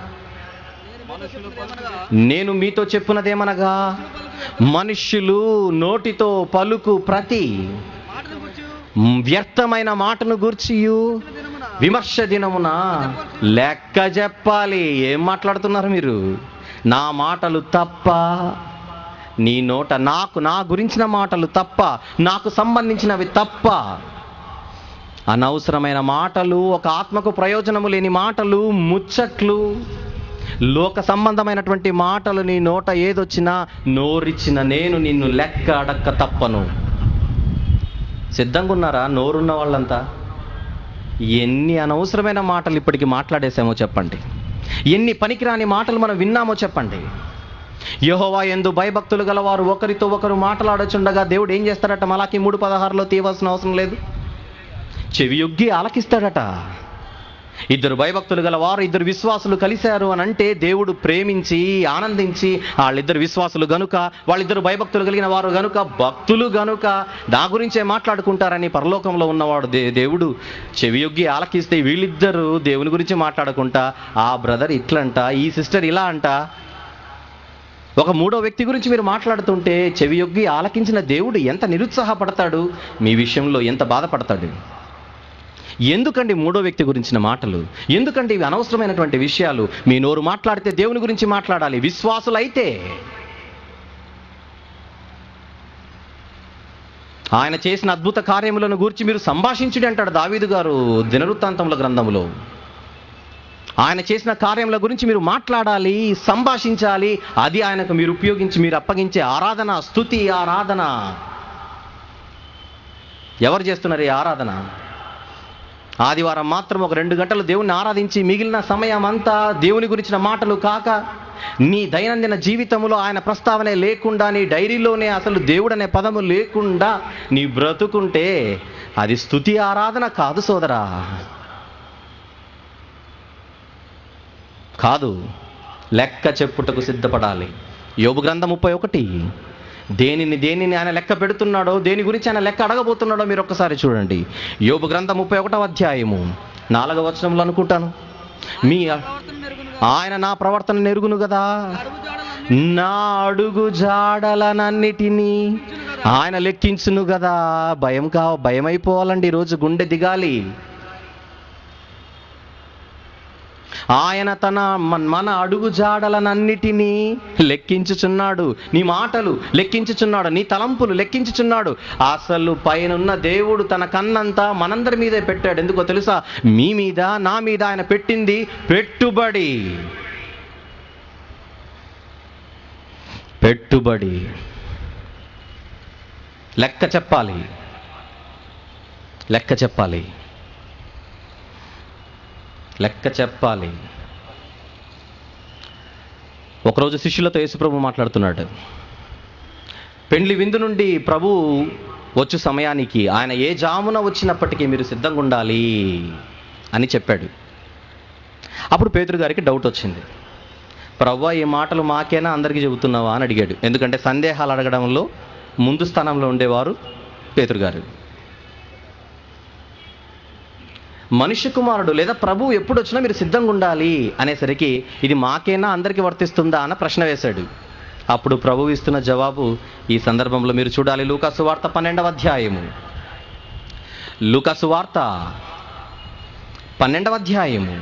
నేను మీతో చెప్పున్నదేమనగా, మనుష్యులు నోటితో పలుకు ప్రతి వ్యర్థమైన మాటను గూర్చియు విమర్శ దినమున లెక్క చెప్పాలి. ఏం మాట్లాడుతున్నారు మీరు? నా మాటలు తప్ప, నీ నోట నాకు నా గురించిన మాటలు తప్ప, నాకు సంబంధించినవి తప్ప, అనవసరమైన మాటలు, ఒక ఆత్మకు ప్రయోజనము లేని మాటలు, ముచ్చట్లు, లోక సంబంధమైనటువంటి మాటలు నీ నోట ఏదొచ్చినా నోరిచ్చిన నేను నిన్ను లెక్క అడక్క తప్పను. సిద్ధంగా ఉన్నారా నోరున్న వాళ్ళంతా? ఎన్ని అనవసరమైన మాటలు ఇప్పటికి మాట్లాడేసామో చెప్పండి. ఎన్ని పనికిరాని మాటలు మనం విన్నామో చెప్పండి. యెహోవా యందు భయభక్తులు గలవారు ఒకరితో ఒకరు మాట్లాడచుండగా దేవుడు ఏం చేస్తాడట? మలాకి మూడు పదహారులో తీయవలసిన అవసరం లేదు, చెవి యొగ్గి ఆలకిస్తాడట. ఇద్దరు భయభక్తులు గలవారు, ఇద్దరు విశ్వాసులు కలిశారు అని అంటే దేవుడు ప్రేమించి ఆనందించి, వాళ్ళిద్దరు విశ్వాసులు గనుక, వాళ్ళిద్దరు భయభక్తులు కలిగిన వారు గనుక, భక్తులు గనుక నా గురించే మాట్లాడుకుంటారని పరలోకంలో ఉన్నవాడు దే దేవుడు చెవియొగ్గి ఆలకిస్తే వీళ్ళిద్దరూ దేవుని గురించి మాట్లాడుకుంటా, ఆ బ్రదర్ ఇట్లంట, ఈ సిస్టర్ ఇలా అంట, ఒక మూడో వ్యక్తి గురించి మీరు మాట్లాడుతుంటే చెవియొగ్గి ఆలకించిన దేవుడు ఎంత నిరుత్సాహపడతాడు, మీ విషయంలో ఎంత బాధపడతాడు. ఎందుకండి మూడో వ్యక్తి గురించిన మాటలు? ఎందుకండి ఇవి అనవసరమైనటువంటి విషయాలు? మీ నోరు మాట్లాడితే దేవుని గురించి మాట్లాడాలి. విశ్వాసులైతే ఆయన చేసిన అద్భుత కార్యములను గూర్చి మీరు సంభాషించుడి అంటాడు దావీదు గారు దినవృత్తాంతముల గ్రంథములో. ఆయన చేసిన కార్యముల గురించి మీరు మాట్లాడాలి, సంభాషించాలి. అది ఆయనకు మీరు ఉపయోగించి మీరు అప్పగించే ఆరాధన, స్తుతి ఆరాధన. ఎవరు చేస్తున్నారు ఈ ఆరాధన? ఆదివారం మాత్రం ఒక రెండు గంటలు దేవుణ్ణి ఆరాధించి మిగిలిన సమయం అంతా దేవుని గురించిన మాటలు కాక, నీ దైనందిన జీవితంలో ఆయన ప్రస్తావనే లేకుండా, నీ డైరీలోనే అసలు దేవుడు అనే పదము లేకుండా నీ బ్రతుకుంటే అది స్తుతి ఆరాధన కాదు సోదరా, కాదు. లెక్క చెప్పుటకు సిద్ధపడాలి. యోబు గ్రంథం ముప్పై ఒకటి. దేనిని దేనిని ఆయన లెక్క పెడుతున్నాడో, దేని గురించి ఆయన లెక్క అడగబోతున్నాడో మీరు ఒక్కసారి చూడండి. యోబు గ్రంథం ముప్పై ఒకటవ అధ్యాయము నాలుగవ వచనంలో అనుకుంటాను. మీ ఆయన నా ప్రవర్తన నెరుగును కదా, నా అడుగు జాడలనన్నిటినీ ఆయన లెక్కించును కదా. భయం కా భయం అయిపోవాలండి ఈరోజు, గుండె దిగాలి. ఆయన తన మన అడుగు జాడలనన్నిటినీ లెక్కించుచున్నాడు. నీ మాటలు లెక్కించుచున్నాడు, నీ తలంపులు లెక్కించుచున్నాడు. అసలు పైనున్న దేవుడు తన కన్నంతా మనందరి మీదే పెట్టాడు. ఎందుకో తెలుసా? మీ మీద, నా మీద ఆయన పెట్టింది పెట్టుబడి. పెట్టుబడి లెక్క చెప్పాలి, లెక్క చెప్పాలి, లెక్క చెప్పాలి. ఒకరోజు శిష్యులతో యేసుప్రభు మాట్లాడుతున్నాడు. పెండ్లి విందు నుండి ప్రభు వచ్చు సమయానికి ఆయన ఏ జామున వచ్చినప్పటికీ మీరు సిద్ధంగా ఉండాలి అని చెప్పాడు. అప్పుడు పేతురు గారికి డౌట్ వచ్చింది. ప్రభువా, ఈ మాటలు మాకేనా అందరికీ చెబుతున్నావా అని అడిగాడు. ఎందుకంటే సందేహాలు అడగడంలో ముందు స్థానంలో ఉండేవారు పేతురు గారు. మనుష్య కుమారుడు లేదా ప్రభు ఎప్పుడు వచ్చినా మీరు సిద్ధంగా ఉండాలి అనేసరికి ఇది మాకేనా అందరికీ వర్తిస్తుందా అన్న ప్రశ్న వేశాడు. అప్పుడు ప్రభు ఇస్తున్న జవాబు ఈ సందర్భంలో మీరు చూడాలి. లూకా సువార్త పన్నెండవ అధ్యాయము, లూకా సువార్త పన్నెండవ అధ్యాయము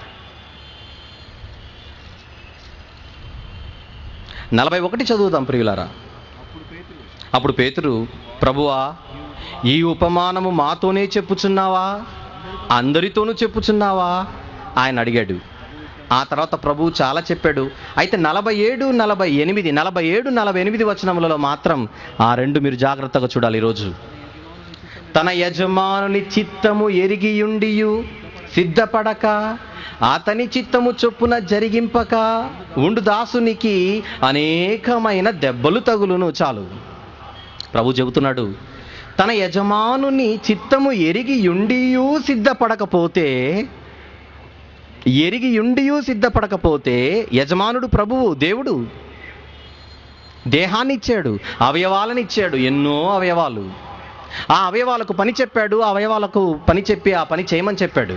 నలభై ఒకటి చదువుదాం ప్రియులారా. అప్పుడు పేతురు, ప్రభువా, ఈ ఉపమానము మాతోనే చెప్పుచున్నావా, అందరితోనూ చెప్పుచున్నావా ఆయన అడిగాడు. ఆ తర్వాత ప్రభువు చాలా చెప్పాడు. అయితే నలభై ఏడు నలభై ఎనిమిది నలభై ఏడు నలభై ఎనిమిది వచనములలో మాత్రం ఆ రెండు మీరు జాగ్రత్తగా చూడాలి. ఈరోజు తన యజమానుని చిత్తము ఎరిగియుండియు సిద్ధపడక, అతని చిత్తము చొప్పున జరిగింపక ఉండు దాసునికి అనేకమైన దెబ్బలు తగులును. చాలు, ప్రభు చెబుతున్నాడు. తన యజమానుని చిత్తము ఎరిగి యుండియు సిద్ధపడకపోతే, ఎరిగి యుండియు సిద్ధపడకపోతే, యజమానుడు ప్రభువు దేవుడు దేహాన్ని ఇచ్చాడు, అవయవాలను ఇచ్చాడు, ఎన్నో అవయవాలు. ఆ అవయవాలకు పని చెప్పాడు, ఆ అవయవాలకు పని చెప్పి ఆ పని చేయమని చెప్పాడు.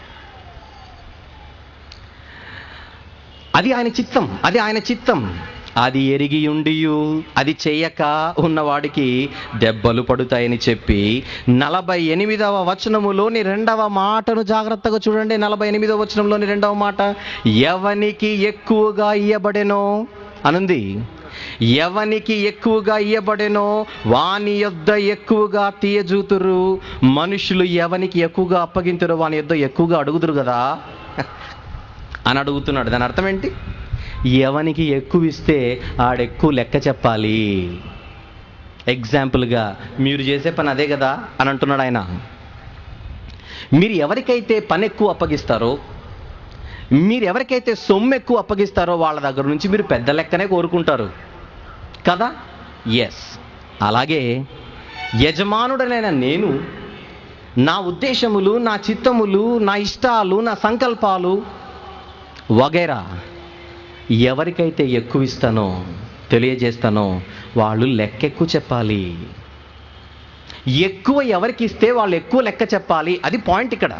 అది ఆయన చిత్తం, అది ఆయన చిత్తం. అది ఎరిగి ఉండియు అది చెయ్యక ఉన్నవాడికి దెబ్బలు పడుతాయని చెప్పి నలభై ఎనిమిదవ వచనములోని రెండవ మాటను జాగ్రత్తగా చూడండి. నలభై ఎనిమిదవ వచనంలోని రెండవ మాట, ఎవనికి ఎక్కువగా ఇయ్యబడెనో అనుంది. ఎవనికి ఎక్కువగా ఇయ్యబడెనో వాని యొద్ద ఎక్కువగా తీయజూతురు. మనుషులు ఎవనికి ఎక్కువగా అప్పగింతురో వాని యొద్ద ఎక్కువగా అడుగుదురు కదా అని అడుగుతున్నాడు. దాని అర్థం ఏంటి? ఎవనికి ఎక్కువ ఇస్తే ఆడెక్కువ లెక్క చెప్పాలి. ఎగ్జాంపుల్గా మీరు చేసే పని అదే కదా అని అంటున్నాడు ఆయన. మీరు ఎవరికైతే పని ఎక్కువ అప్పగిస్తారో, మీరు ఎవరికైతే సొమ్ము ఎక్కువ అప్పగిస్తారో వాళ్ళ దగ్గర నుంచి మీరు పెద్ద లెక్కనే కోరుకుంటారు కదా. ఎస్, అలాగే యజమానుడనైన నేను నా ఉద్దేశములు, నా చిత్తములు, నా ఇష్టాలు, నా సంకల్పాలు వగైరా ఎవరికైతే ఎక్కువ ఇస్తానో, తెలియజేస్తానో వాళ్ళు లెక్క ఎక్కువ చెప్పాలి. ఎక్కువ ఎవరికి ఇస్తే వాళ్ళు ఎక్కువ లెక్క చెప్పాలి. అది పాయింట్ ఇక్కడ.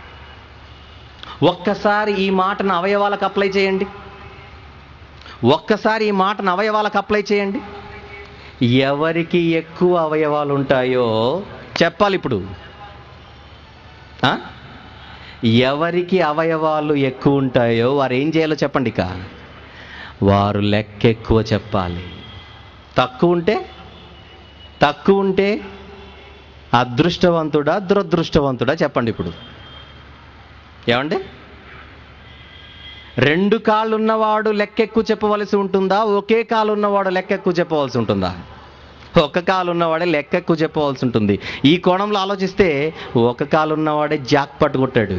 ఒక్కసారి ఈ మాటను అవయవాలకు అప్లై చేయండి. ఒక్కసారి ఈ మాటను అవయవాలకు అప్లై చేయండి. ఎవరికి ఎక్కువ అవయవాలు ఉంటాయో చెప్పాలి. ఇప్పుడు ఎవరికి అవయవాలు ఎక్కువ ఉంటాయో వారు ఏం చేయాలో చెప్పండి. ఇక వారు లెక్క ఎక్కువ చెప్పాలి. తక్కువ ఉంటే తక్కువ ఉంటే అదృష్టవంతుడా దురదృష్టవంతుడా చెప్పండి. ఇప్పుడు ఏమండి? రెండు కాళ్ళు ఉన్నవాడు లెక్కెక్కువ చెప్పవలసి ఉంటుందా, ఒకే కాలు ఉన్నవాడు లెక్కెక్కువ చెప్పవలసి ఉంటుందా? ఒక కాలు ఉన్నవాడే లెక్కెక్కువ చెప్పవలసి ఉంటుంది. ఈ కోణంలో ఆలోచిస్తే ఒక కాలు ఉన్నవాడే జాక్ పట్టుకొట్టాడు.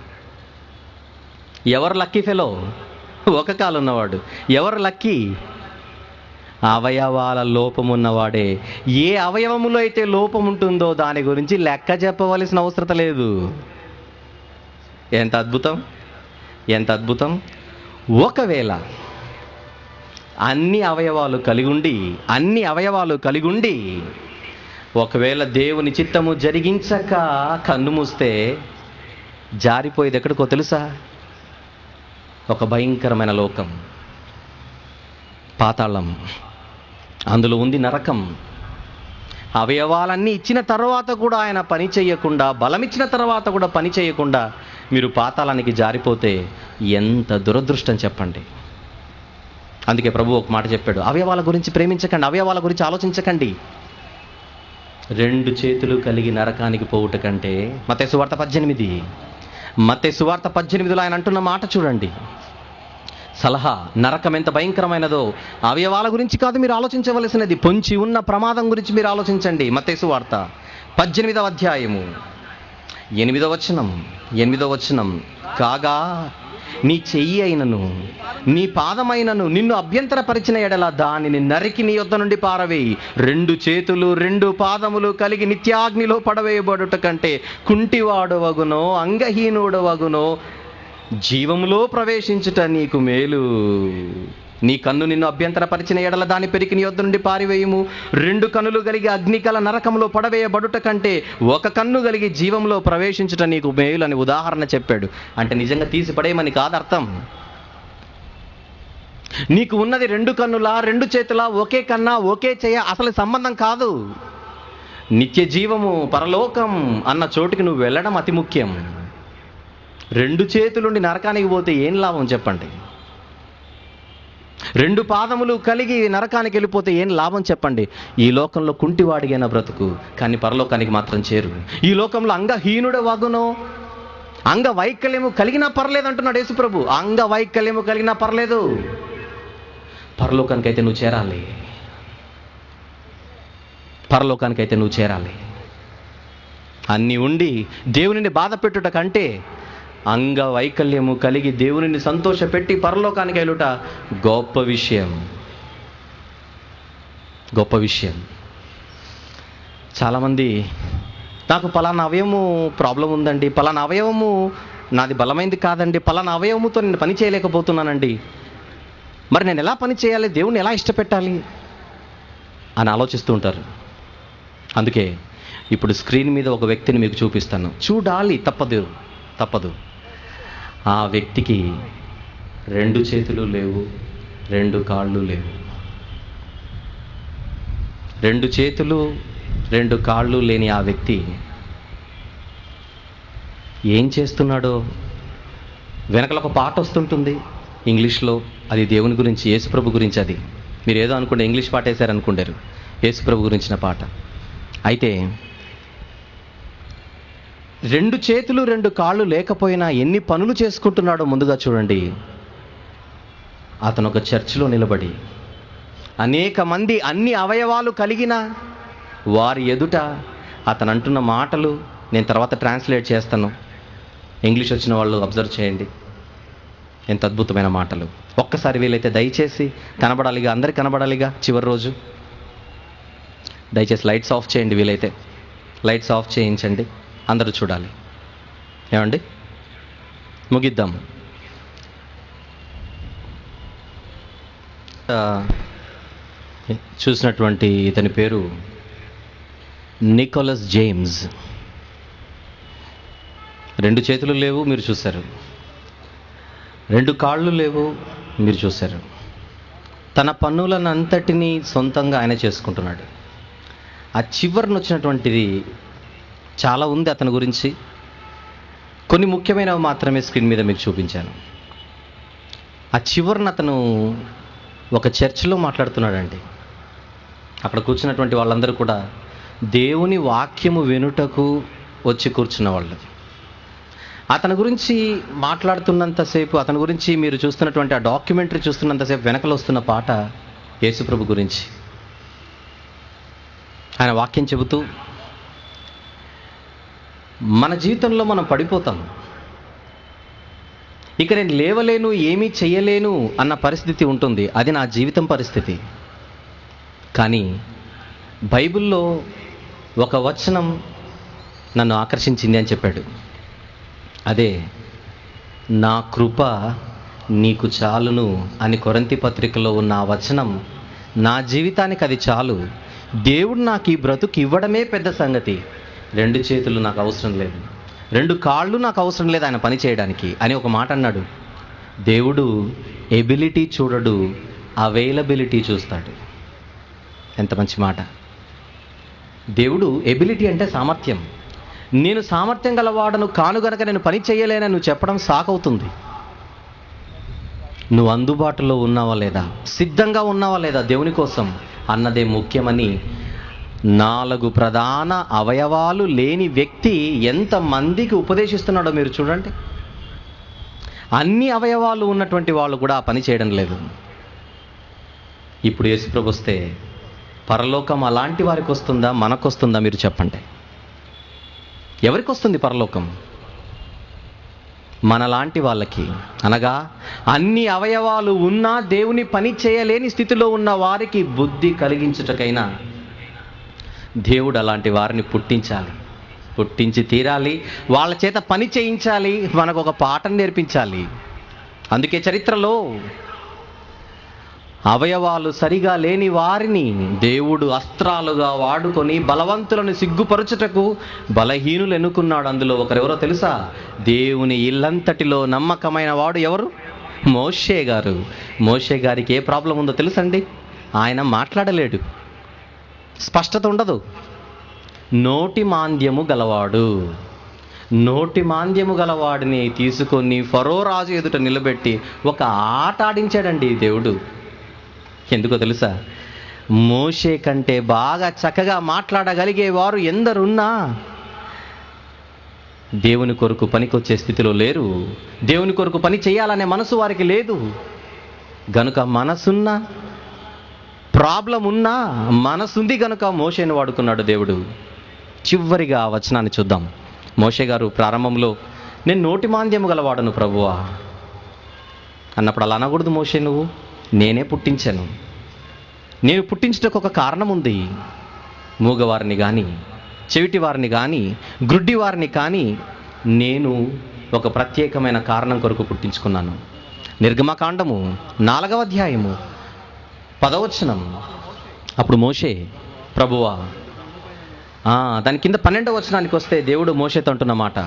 ఎవరు లక్కీ ఫెలో? ఒక కాలు ఉన్నవాడు. ఎవరు లక్కీ? అవయవాల లోపం ఉన్నవాడే. ఏ అవయవములో అయితే లోపం ఉంటుందో దాని గురించి లెక్క చెప్పవలసిన అవసరం లేదు. ఎంత అద్భుతం, ఎంత అద్భుతం. ఒకవేళ అన్ని అవయవాలు కలిగి ఉండి అన్ని అవయవాలు కలిగి ఉండి ఒకవేళ దేవుని చిత్తము జరిగించక కన్ను మూస్తే జారిపోయేది ఎక్కడికో తెలుసా? ఒక భయంకరమైన లోకం, పాతాళం. అందులో ఉంది నరకం. అవయవాలన్నీ ఇచ్చిన తర్వాత కూడా ఆయన పని చేయకుండా, బలం ఇచ్చిన తర్వాత కూడా పని చేయకుండా మీరు పాతాళానికి జారిపోతే ఎంత దురదృష్టం చెప్పండి. అందుకే ప్రభు ఒక మాట చెప్పాడు, అవయవాల గురించి ప్రేమించకండి, అవయవాల గురించి ఆలోచించకండి. రెండు చేతులు కలిగి నరకానికి పోవుట కంటే, మత్తయి సువార్త పద్దెనిమిది మత్తయి సువార్త పద్దెనిమిదిలో ఆయన అంటున్న మాట చూడండి. సలహా, నరకం ఎంత భయంకరమైనదో అవయవాల గురించి కాదు మీరు ఆలోచించవలసినది, పొంచి ఉన్న ప్రమాదం గురించి మీరు ఆలోచించండి. మత్తయి సువార్త పద్దెనిమిదవ అధ్యాయము ఎనిమిదవ వచనం ఎనిమిదవ వచనం కాగా నీ చెయ్యి అయినను నీ పాదమైనను నిన్ను అభ్యంతరపరిచిన ఎడల దానిని నరికి నీ యొద్ద నుండి పారవేయి. రెండు చేతులు రెండు పాదములు కలిగి నిత్యాగ్నిలో పడవేయబడుట కంటే కుంటివాడవగునో అంగహీనుడవగునో జీవములో ప్రవేశించుట నీకు మేలు. నీ కన్ను నిన్ను అభ్యంతరపరిచిన ఎడల దాని పెరికి నీ యొద్ద నుండి పారివేయము. రెండు కన్నులు కలిగి అగ్నికల నరకంలో పడవేయబడుట కంటే ఒక కన్ను కలిగి జీవంలో ప్రవేశించుట నీకు మేలు అని ఉదాహరణ చెప్పాడు. అంటే నిజంగా తీసి పడేయమని కాదు అర్థం. నీకు ఉన్నది రెండు కన్నులా, రెండు చేతులా, ఒకే కన్నా, ఒకే చేయ, అసలు సంబంధం కాదు. నిత్య జీవము, పరలోకం అన్న చోటుకి నువ్వు వెళ్ళడం అతి ముఖ్యం. రెండు చేతులుండి నరకానికి పోతే ఏం లాభం చెప్పండి? రెండు పాదములు కలిగి నరకానికి వెళ్ళిపోతే ఏం లాభం చెప్పండి? ఈ లోకంలో కుంటివాడిగైన బ్రతుకు, కానీ పరలోకానికి మాత్రం చేరు. ఈ లోకంలో అంగహీనుడ వాగునో, అంగవైకల్యము కలిగినా పర్లేదు అంటున్నాడు యేసుప్రభు. అంగవైకల్యము కలిగినా పర్లేదు, పరలోకానికైతే నువ్వు చేరాలి. పరలోకానికైతే నువ్వు చేరాలి. అన్నీ ఉండి దేవునిని బాధ పెట్టుట కంటే అంగవైకల్యము కలిగి దేవునిని సంతోషపెట్టి పరలోకానికి వెళ్ళుట గొప్ప విషయం, గొప్ప విషయం. చాలామంది నాకు పలానా అవయవము ప్రాబ్లం ఉందండి, పలానా అవయవము నాది బలమైంది కాదండి, పలానా అవయవముతో నేను పని చేయలేకపోతున్నానండి, మరి నేను ఎలా పని చేయాలి, దేవుని ఎలా ఇష్టపెట్టాలి అని ఆలోచిస్తూ ఉంటారు. అందుకే ఇప్పుడు స్క్రీన్ మీద ఒక వ్యక్తిని మీకు చూపిస్తాను, చూడాలి, తప్పదు తప్పదు ఆ వ్యక్తికి రెండు చేతులు లేవు, రెండు కాళ్ళు లేవు. రెండు చేతులు రెండు కాళ్ళు లేని ఆ వ్యక్తి ఏం చేస్తున్నాడో వెనకల ఒక పాట వస్తుంటుంది ఇంగ్లీష్లో. అది దేవుని గురించి, యేసుప్రభు గురించి. అది మీరు ఏదో అనుకుంటే ఇంగ్లీష్ పాట వేశారనుకుంటారు, యేసుప్రభు గురించిన పాట. అయితే రెండు చేతులు రెండు కాళ్ళు లేకపోయినా ఎన్ని పనులు చేసుకుంటున్నాడో ముందుగా చూడండి. అతను ఒక చర్చిలో నిలబడి అనేక మంది అన్ని అవయవాలు కలిగిన వారి ఎదుట అతను అంటున్న మాటలు నేను తర్వాత ట్రాన్స్లేట్ చేస్తాను. ఇంగ్లీష్ వచ్చిన వాళ్ళు అబ్జర్వ్ చేయండి, ఎంత అద్భుతమైన మాటలు. ఒక్కసారి వీలైతే దయచేసి కనబడాలిగా, అందరికి కనబడాలిగా చివరి రోజు. దయచేసి లైట్స్ ఆఫ్ చేయండి, వీలైతే లైట్స్ ఆఫ్ చేయించండి, అందరూ చూడాలి. ఏమండి, ముగిద్దాం. చూసినటువంటి ఇతని పేరు నికోలస్ జేమ్స్. రెండు చేతులు లేవు, మీరు చూశారు. రెండు కాళ్ళు లేవు, మీరు చూశారు. తన పన్నులను అంతటినీ సొంతంగా ఆయన చేసుకుంటున్నాడు. ఆ చివరిని వచ్చినటువంటిది చాలా ఉంది అతని గురించి. కొన్ని ముఖ్యమైనవి మాత్రమే స్క్రీన్ మీద మీకు చూపించాను. ఆ చివరిని అతను ఒక చర్చిలో మాట్లాడుతున్నాడండి. అక్కడ కూర్చున్నటువంటి వాళ్ళందరూ కూడా దేవుని వాక్యము వినుటకు వచ్చి కూర్చున్న వాళ్ళు. అతని గురించి మాట్లాడుతున్నంతసేపు, అతని గురించి మీరు చూస్తున్నటువంటి ఆ డాక్యుమెంటరీ చూస్తున్నంతసేపు వెనకలో వస్తున్న పాట యేసుప్రభు గురించి. ఆయన వాక్యం చెబుతూ మన జీవితంలో మనం పడిపోతాం, ఇక నేను లేవలేను, ఏమీ చెయ్యలేను అన్న పరిస్థితి ఉంటుంది. అది నా జీవితం పరిస్థితి. కానీ బైబిల్లో ఒక వచనం నన్ను ఆకర్షించింది అని చెప్పాడు. అదే, నా కృప నీకు చాలును అని కొరింథీ పత్రికలో ఉన్న ఆ వచనం నా జీవితానికి అది చాలు. దేవుడు నాకు ఈ బ్రతుకు ఇవ్వడమే పెద్ద సంగతి. రెండు చేతులు నాకు అవసరం లేదు, రెండు కాళ్ళు నాకు అవసరం లేదు ఆయన పని చేయడానికి అని ఒక మాట అన్నాడు. దేవుడు ఎబిలిటీ చూడడు, అవైలబిలిటీ చూస్తాడు. ఎంత మంచి మాట. దేవుడు ఎబిలిటీ అంటే సామర్థ్యం. నేను సామర్థ్యం గలవాడను కాను గనక నేను పని చేయలేనని నువ్వు చెప్పడం సాకవుతుంది. నువ్వు అందుబాటులో ఉన్నావా లేదా, సిద్ధంగా ఉన్నావా లేదా దేవుని కోసం అన్నదే ముఖ్యమని నాలుగు ప్రధాన అవయవాలు లేని వ్యక్తి ఎంతమందికి ఉపదేశిస్తున్నాడో మీరు చూడండి. అన్ని అవయవాలు ఉన్నటువంటి వాళ్ళు కూడా ఆ పని చేయడం లేదు. ఇప్పుడు యేసుప్రభు వస్తే పరలోకం అలాంటి వారికి వస్తుందా, మనకు వస్తుందా మీరు చెప్పండి. ఎవరికి వస్తుంది పరలోకం? మనలాంటి వాళ్ళకి, అనగా అన్ని అవయవాలు ఉన్నా దేవుని పని చేయలేని స్థితిలో ఉన్న వారికి బుద్ధి కలిగించుటకైనా దేవుడు అలాంటి వారిని పుట్టించాలి, పుట్టించి తీరాలి, వాళ్ళ చేత పని చేయించాలి, మనకు ఒక పాఠం నేర్పించాలి. అందుకే చరిత్రలో అవయవాలు సరిగా లేని వారిని దేవుడు అస్త్రాలుగా వాడుకొని బలవంతులను సిగ్గుపరచుటకు బలహీనులు ఎన్నుకున్నాడు. అందులో ఒకరెవరో తెలుసా? దేవుని ఇల్లంతటిలో నమ్మకమైన వాడు ఎవరు? మోషే గారు. మోషే గారికి ఏ ప్రాబ్లం ఉందో తెలుసండి? ఆయన మాట్లాడలేడు, స్పష్టత ఉండదు. నోటి మాంద్యము గలవాడు. నోటి మాంద్యము గలవాడిని తీసుకొని ఫరో రాజు ఎదుట నిలబెట్టి ఒక ఆట ఆడించాడండి దేవుడు. ఎందుకో తెలుసా? మోషే కంటే బాగా చక్కగా మాట్లాడగలిగే వారు ఎందరున్నా దేవుని కొరకు పనికొచ్చే స్థితిలో లేరు. దేవుని కొరకు పని చేయాలనే మనసు వారికి లేదు. గనుక మనసున్నా, ప్రాబ్లం ఉన్నా, మనసుంది గనుక మోషేని వాడుకున్నాడు దేవుడు. చివరిగా ఆ వచనాన్ని చూద్దాం. మోషే గారు ప్రారంభంలో నేను నోటి మాంద్యము గలవాడను ప్రభువా అన్నప్పుడు అలా అనకూడదు. మోషే, నువ్వు నేనే పుట్టించాను. నేను పుట్టించడానికి ఒక కారణం ఉంది. మూగవారిని కానీ, చెవిటి వారిని కానీ, గ్రుడ్డి వారిని కానీ నేను ఒక ప్రత్యేకమైన కారణం కొరకు పుట్టించుకున్నాను. నిర్గమకాండము నాలుగవ అధ్యాయము పదవచనం. అప్పుడు మోషే, ప్రభువా, దాని కింద పన్నెండవ వచనానికి వస్తే దేవుడు మోషేతో అంటున్న మాట,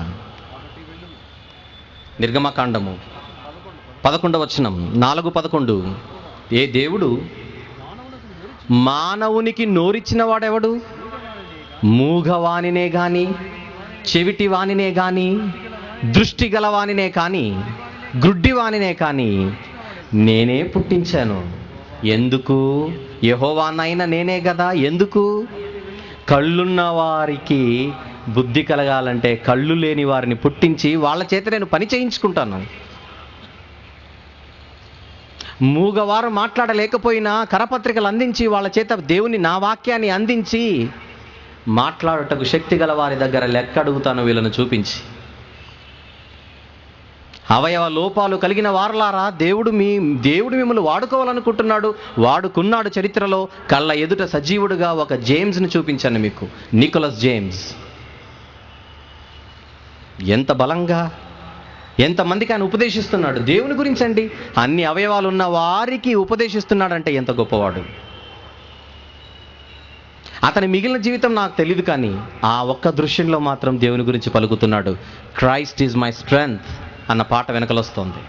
నిర్గమకాండము పదకొండవ వచనం, నాలుగు పదకొండు. ఏ దేవుడు మానవునికి నోరిచ్చిన వాడెవడు? మూగవానినే గాని, చెవిటి వానినే గాని, దృష్టి గలవానినే కానీ, గ్రుడ్డివానినే కానీ నేనే పుట్టించాను. ఎందుకు? యెహోవానైనా నేనే కదా. ఎందుకు? కళ్ళున్న వారికి బుద్ధి కలగాలంటే కళ్ళు లేని వారిని పుట్టించి వాళ్ళ చేత నేను పని చేయించుకుంటాను. మూగవారు మాట్లాడలేకపోయినా కరపత్రికలు అందించి వాళ్ళ చేత దేవుని నా వాక్యాన్ని అందించి మాట్లాడుటకు శక్తి గల వారి దగ్గర లెక్క అడుగుతాను వీళ్ళను చూపించి. అవయవ లోపాలు కలిగిన వారలారా, దేవుడు మీ దేవుడు మిమ్మల్ని వాడుకోవాలనుకుంటున్నాడు, వాడుకున్నాడు. చరిత్రలో కళ్ళ ఎదుట సజీవుడుగా ఒక జేమ్స్ని చూపించాను మీకు, నికోలస్ జేమ్స్. ఎంత బలంగా, ఎంతమందికి ఆయన ఉపదేశిస్తున్నాడు దేవుని గురించి అండి. అన్ని అవయవాలు ఉన్న వారికి ఉపదేశిస్తున్నాడంటే ఎంత గొప్పవాడు. అతని మిగిలిన జీవితం నాకు తెలియదు, కానీ ఆ ఒక్క దృశ్యంలో మాత్రం దేవుని గురించి పలుకుతున్నాడు. క్రైస్ట్ ఈజ్ మై స్ట్రెంగ్త్ అన్న పాట వెనకలొస్తోంది.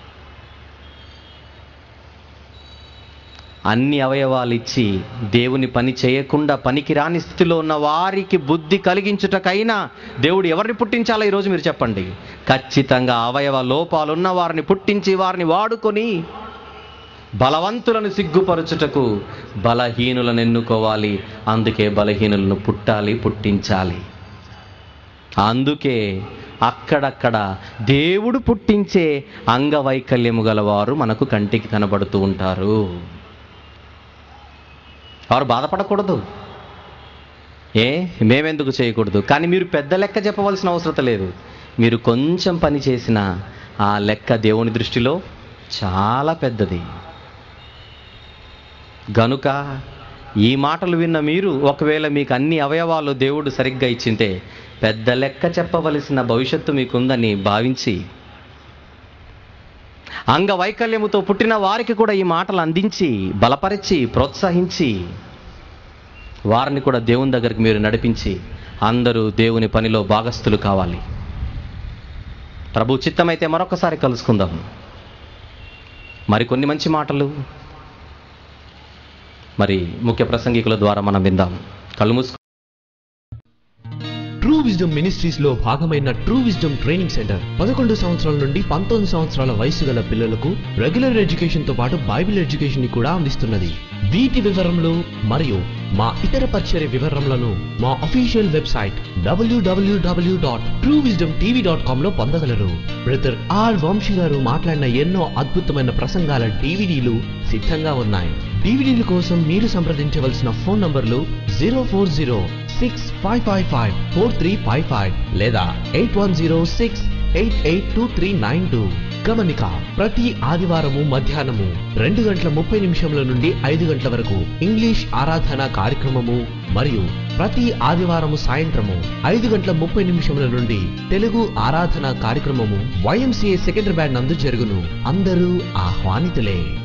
అన్ని అవయవాలు ఇచ్చి దేవుని పని చేయకుండా పనికిరాని స్థితిలో ఉన్న వారికి బుద్ధి కలిగించుటకైనా దేవుడు ఎవరిని పుట్టించాలో ఈరోజు మీరు చెప్పండి. ఖచ్చితంగా అవయవ లోపాలు ఉన్న వారిని పుట్టించి వారిని వాడుకొని బలవంతులను సిగ్గుపరచుటకు బలహీనులను ఎన్నుకోవాలి. అందుకే బలహీనులను పుట్టాలి, పుట్టించాలి. అందుకే అక్కడక్కడ దేవుడు పుట్టించే అంగవైకల్యము గలవారు మనకు కంటికి కనబడుతూ ఉంటారు. వారు బాధపడకూడదు. ఏ మేమెందుకు చేయకూడదు? కానీ మీరు పెద్ద లెక్క చెప్పవలసిన అవసరం లేదు. మీరు కొంచెం పని చేసిన ఆ లెక్క దేవుని దృష్టిలో చాలా పెద్దది. గనుక ఈ మాటలు విన్న మీరు ఒకవేళ మీకు అన్ని అవయవాలు దేవుడు సరిగ్గా ఇచ్చింటే పెద్ద లెక్క చెప్పవలసిన భవిష్యత్తు మీకుందని భావించి అంగవైకల్యముతో పుట్టిన వారికి కూడా ఈ మాటలు అందించి బలపరిచి ప్రోత్సహించి వారిని కూడా దేవుని దగ్గరికి మీరు నడిపించి అందరూ దేవుని పనిలో భాగస్థులు కావాలి. ప్రభు చిత్తమైతే మరొకసారి కలుసుకుందాం. మరికొన్ని మంచి మాటలు మరి ముఖ్య ప్రసంగికుల ద్వారా మనం విందాం. కళ్ళు మూసుకో. ట్రూ విజ్డమ్ మినిస్ట్రీస్ లో భాగమైన ట్రూ విజ్డమ్ ట్రైనింగ్ సెంటర్ పదకొండు సంవత్సరాల నుండి పంతొమ్మిది సంవత్సరాల వయసు గల పిల్లలకు రెగ్యులర్ ఎడ్యుకేషన్ తో పాటు బైబిల్ ఎడ్యుకేషన్ ని కూడా అందిస్తున్నది. వీటి వివరములు మరియు మా ఇతర పరిచర్య వివరములను మా official website W W W dot true wisdom TV dot com లో పొందగలరు. బ్రదర్ ఆర్ వంశీ గారు మాట్లాడిన ఎన్నో అద్భుతమైన ప్రసంగాల డివిడీలు సిద్ధంగా ఉన్నాయి. డివిడీల కోసం మీరు సంప్రదించవలసిన phone numbers zero four zero six five five five four three five five లేదా eight one zero six eight eight two three nine two. గమనిక, ప్రతి ఆదివారము మధ్యాహ్నము రెండు గంటల ముప్పై నిమిషముల నుండి ఐదు గంటల వరకు ఇంగ్లీష్ ఆరాధన కార్యక్రమము మరియు ప్రతి ఆదివారము సాయంత్రము ఐదు గంటల ముప్పై నిమిషముల నుండి తెలుగు ఆరాధన కార్యక్రమము వైఎంసీఏ సెకండరాబాద్ నందు జరుగును. అందరూ ఆహ్వానితులే.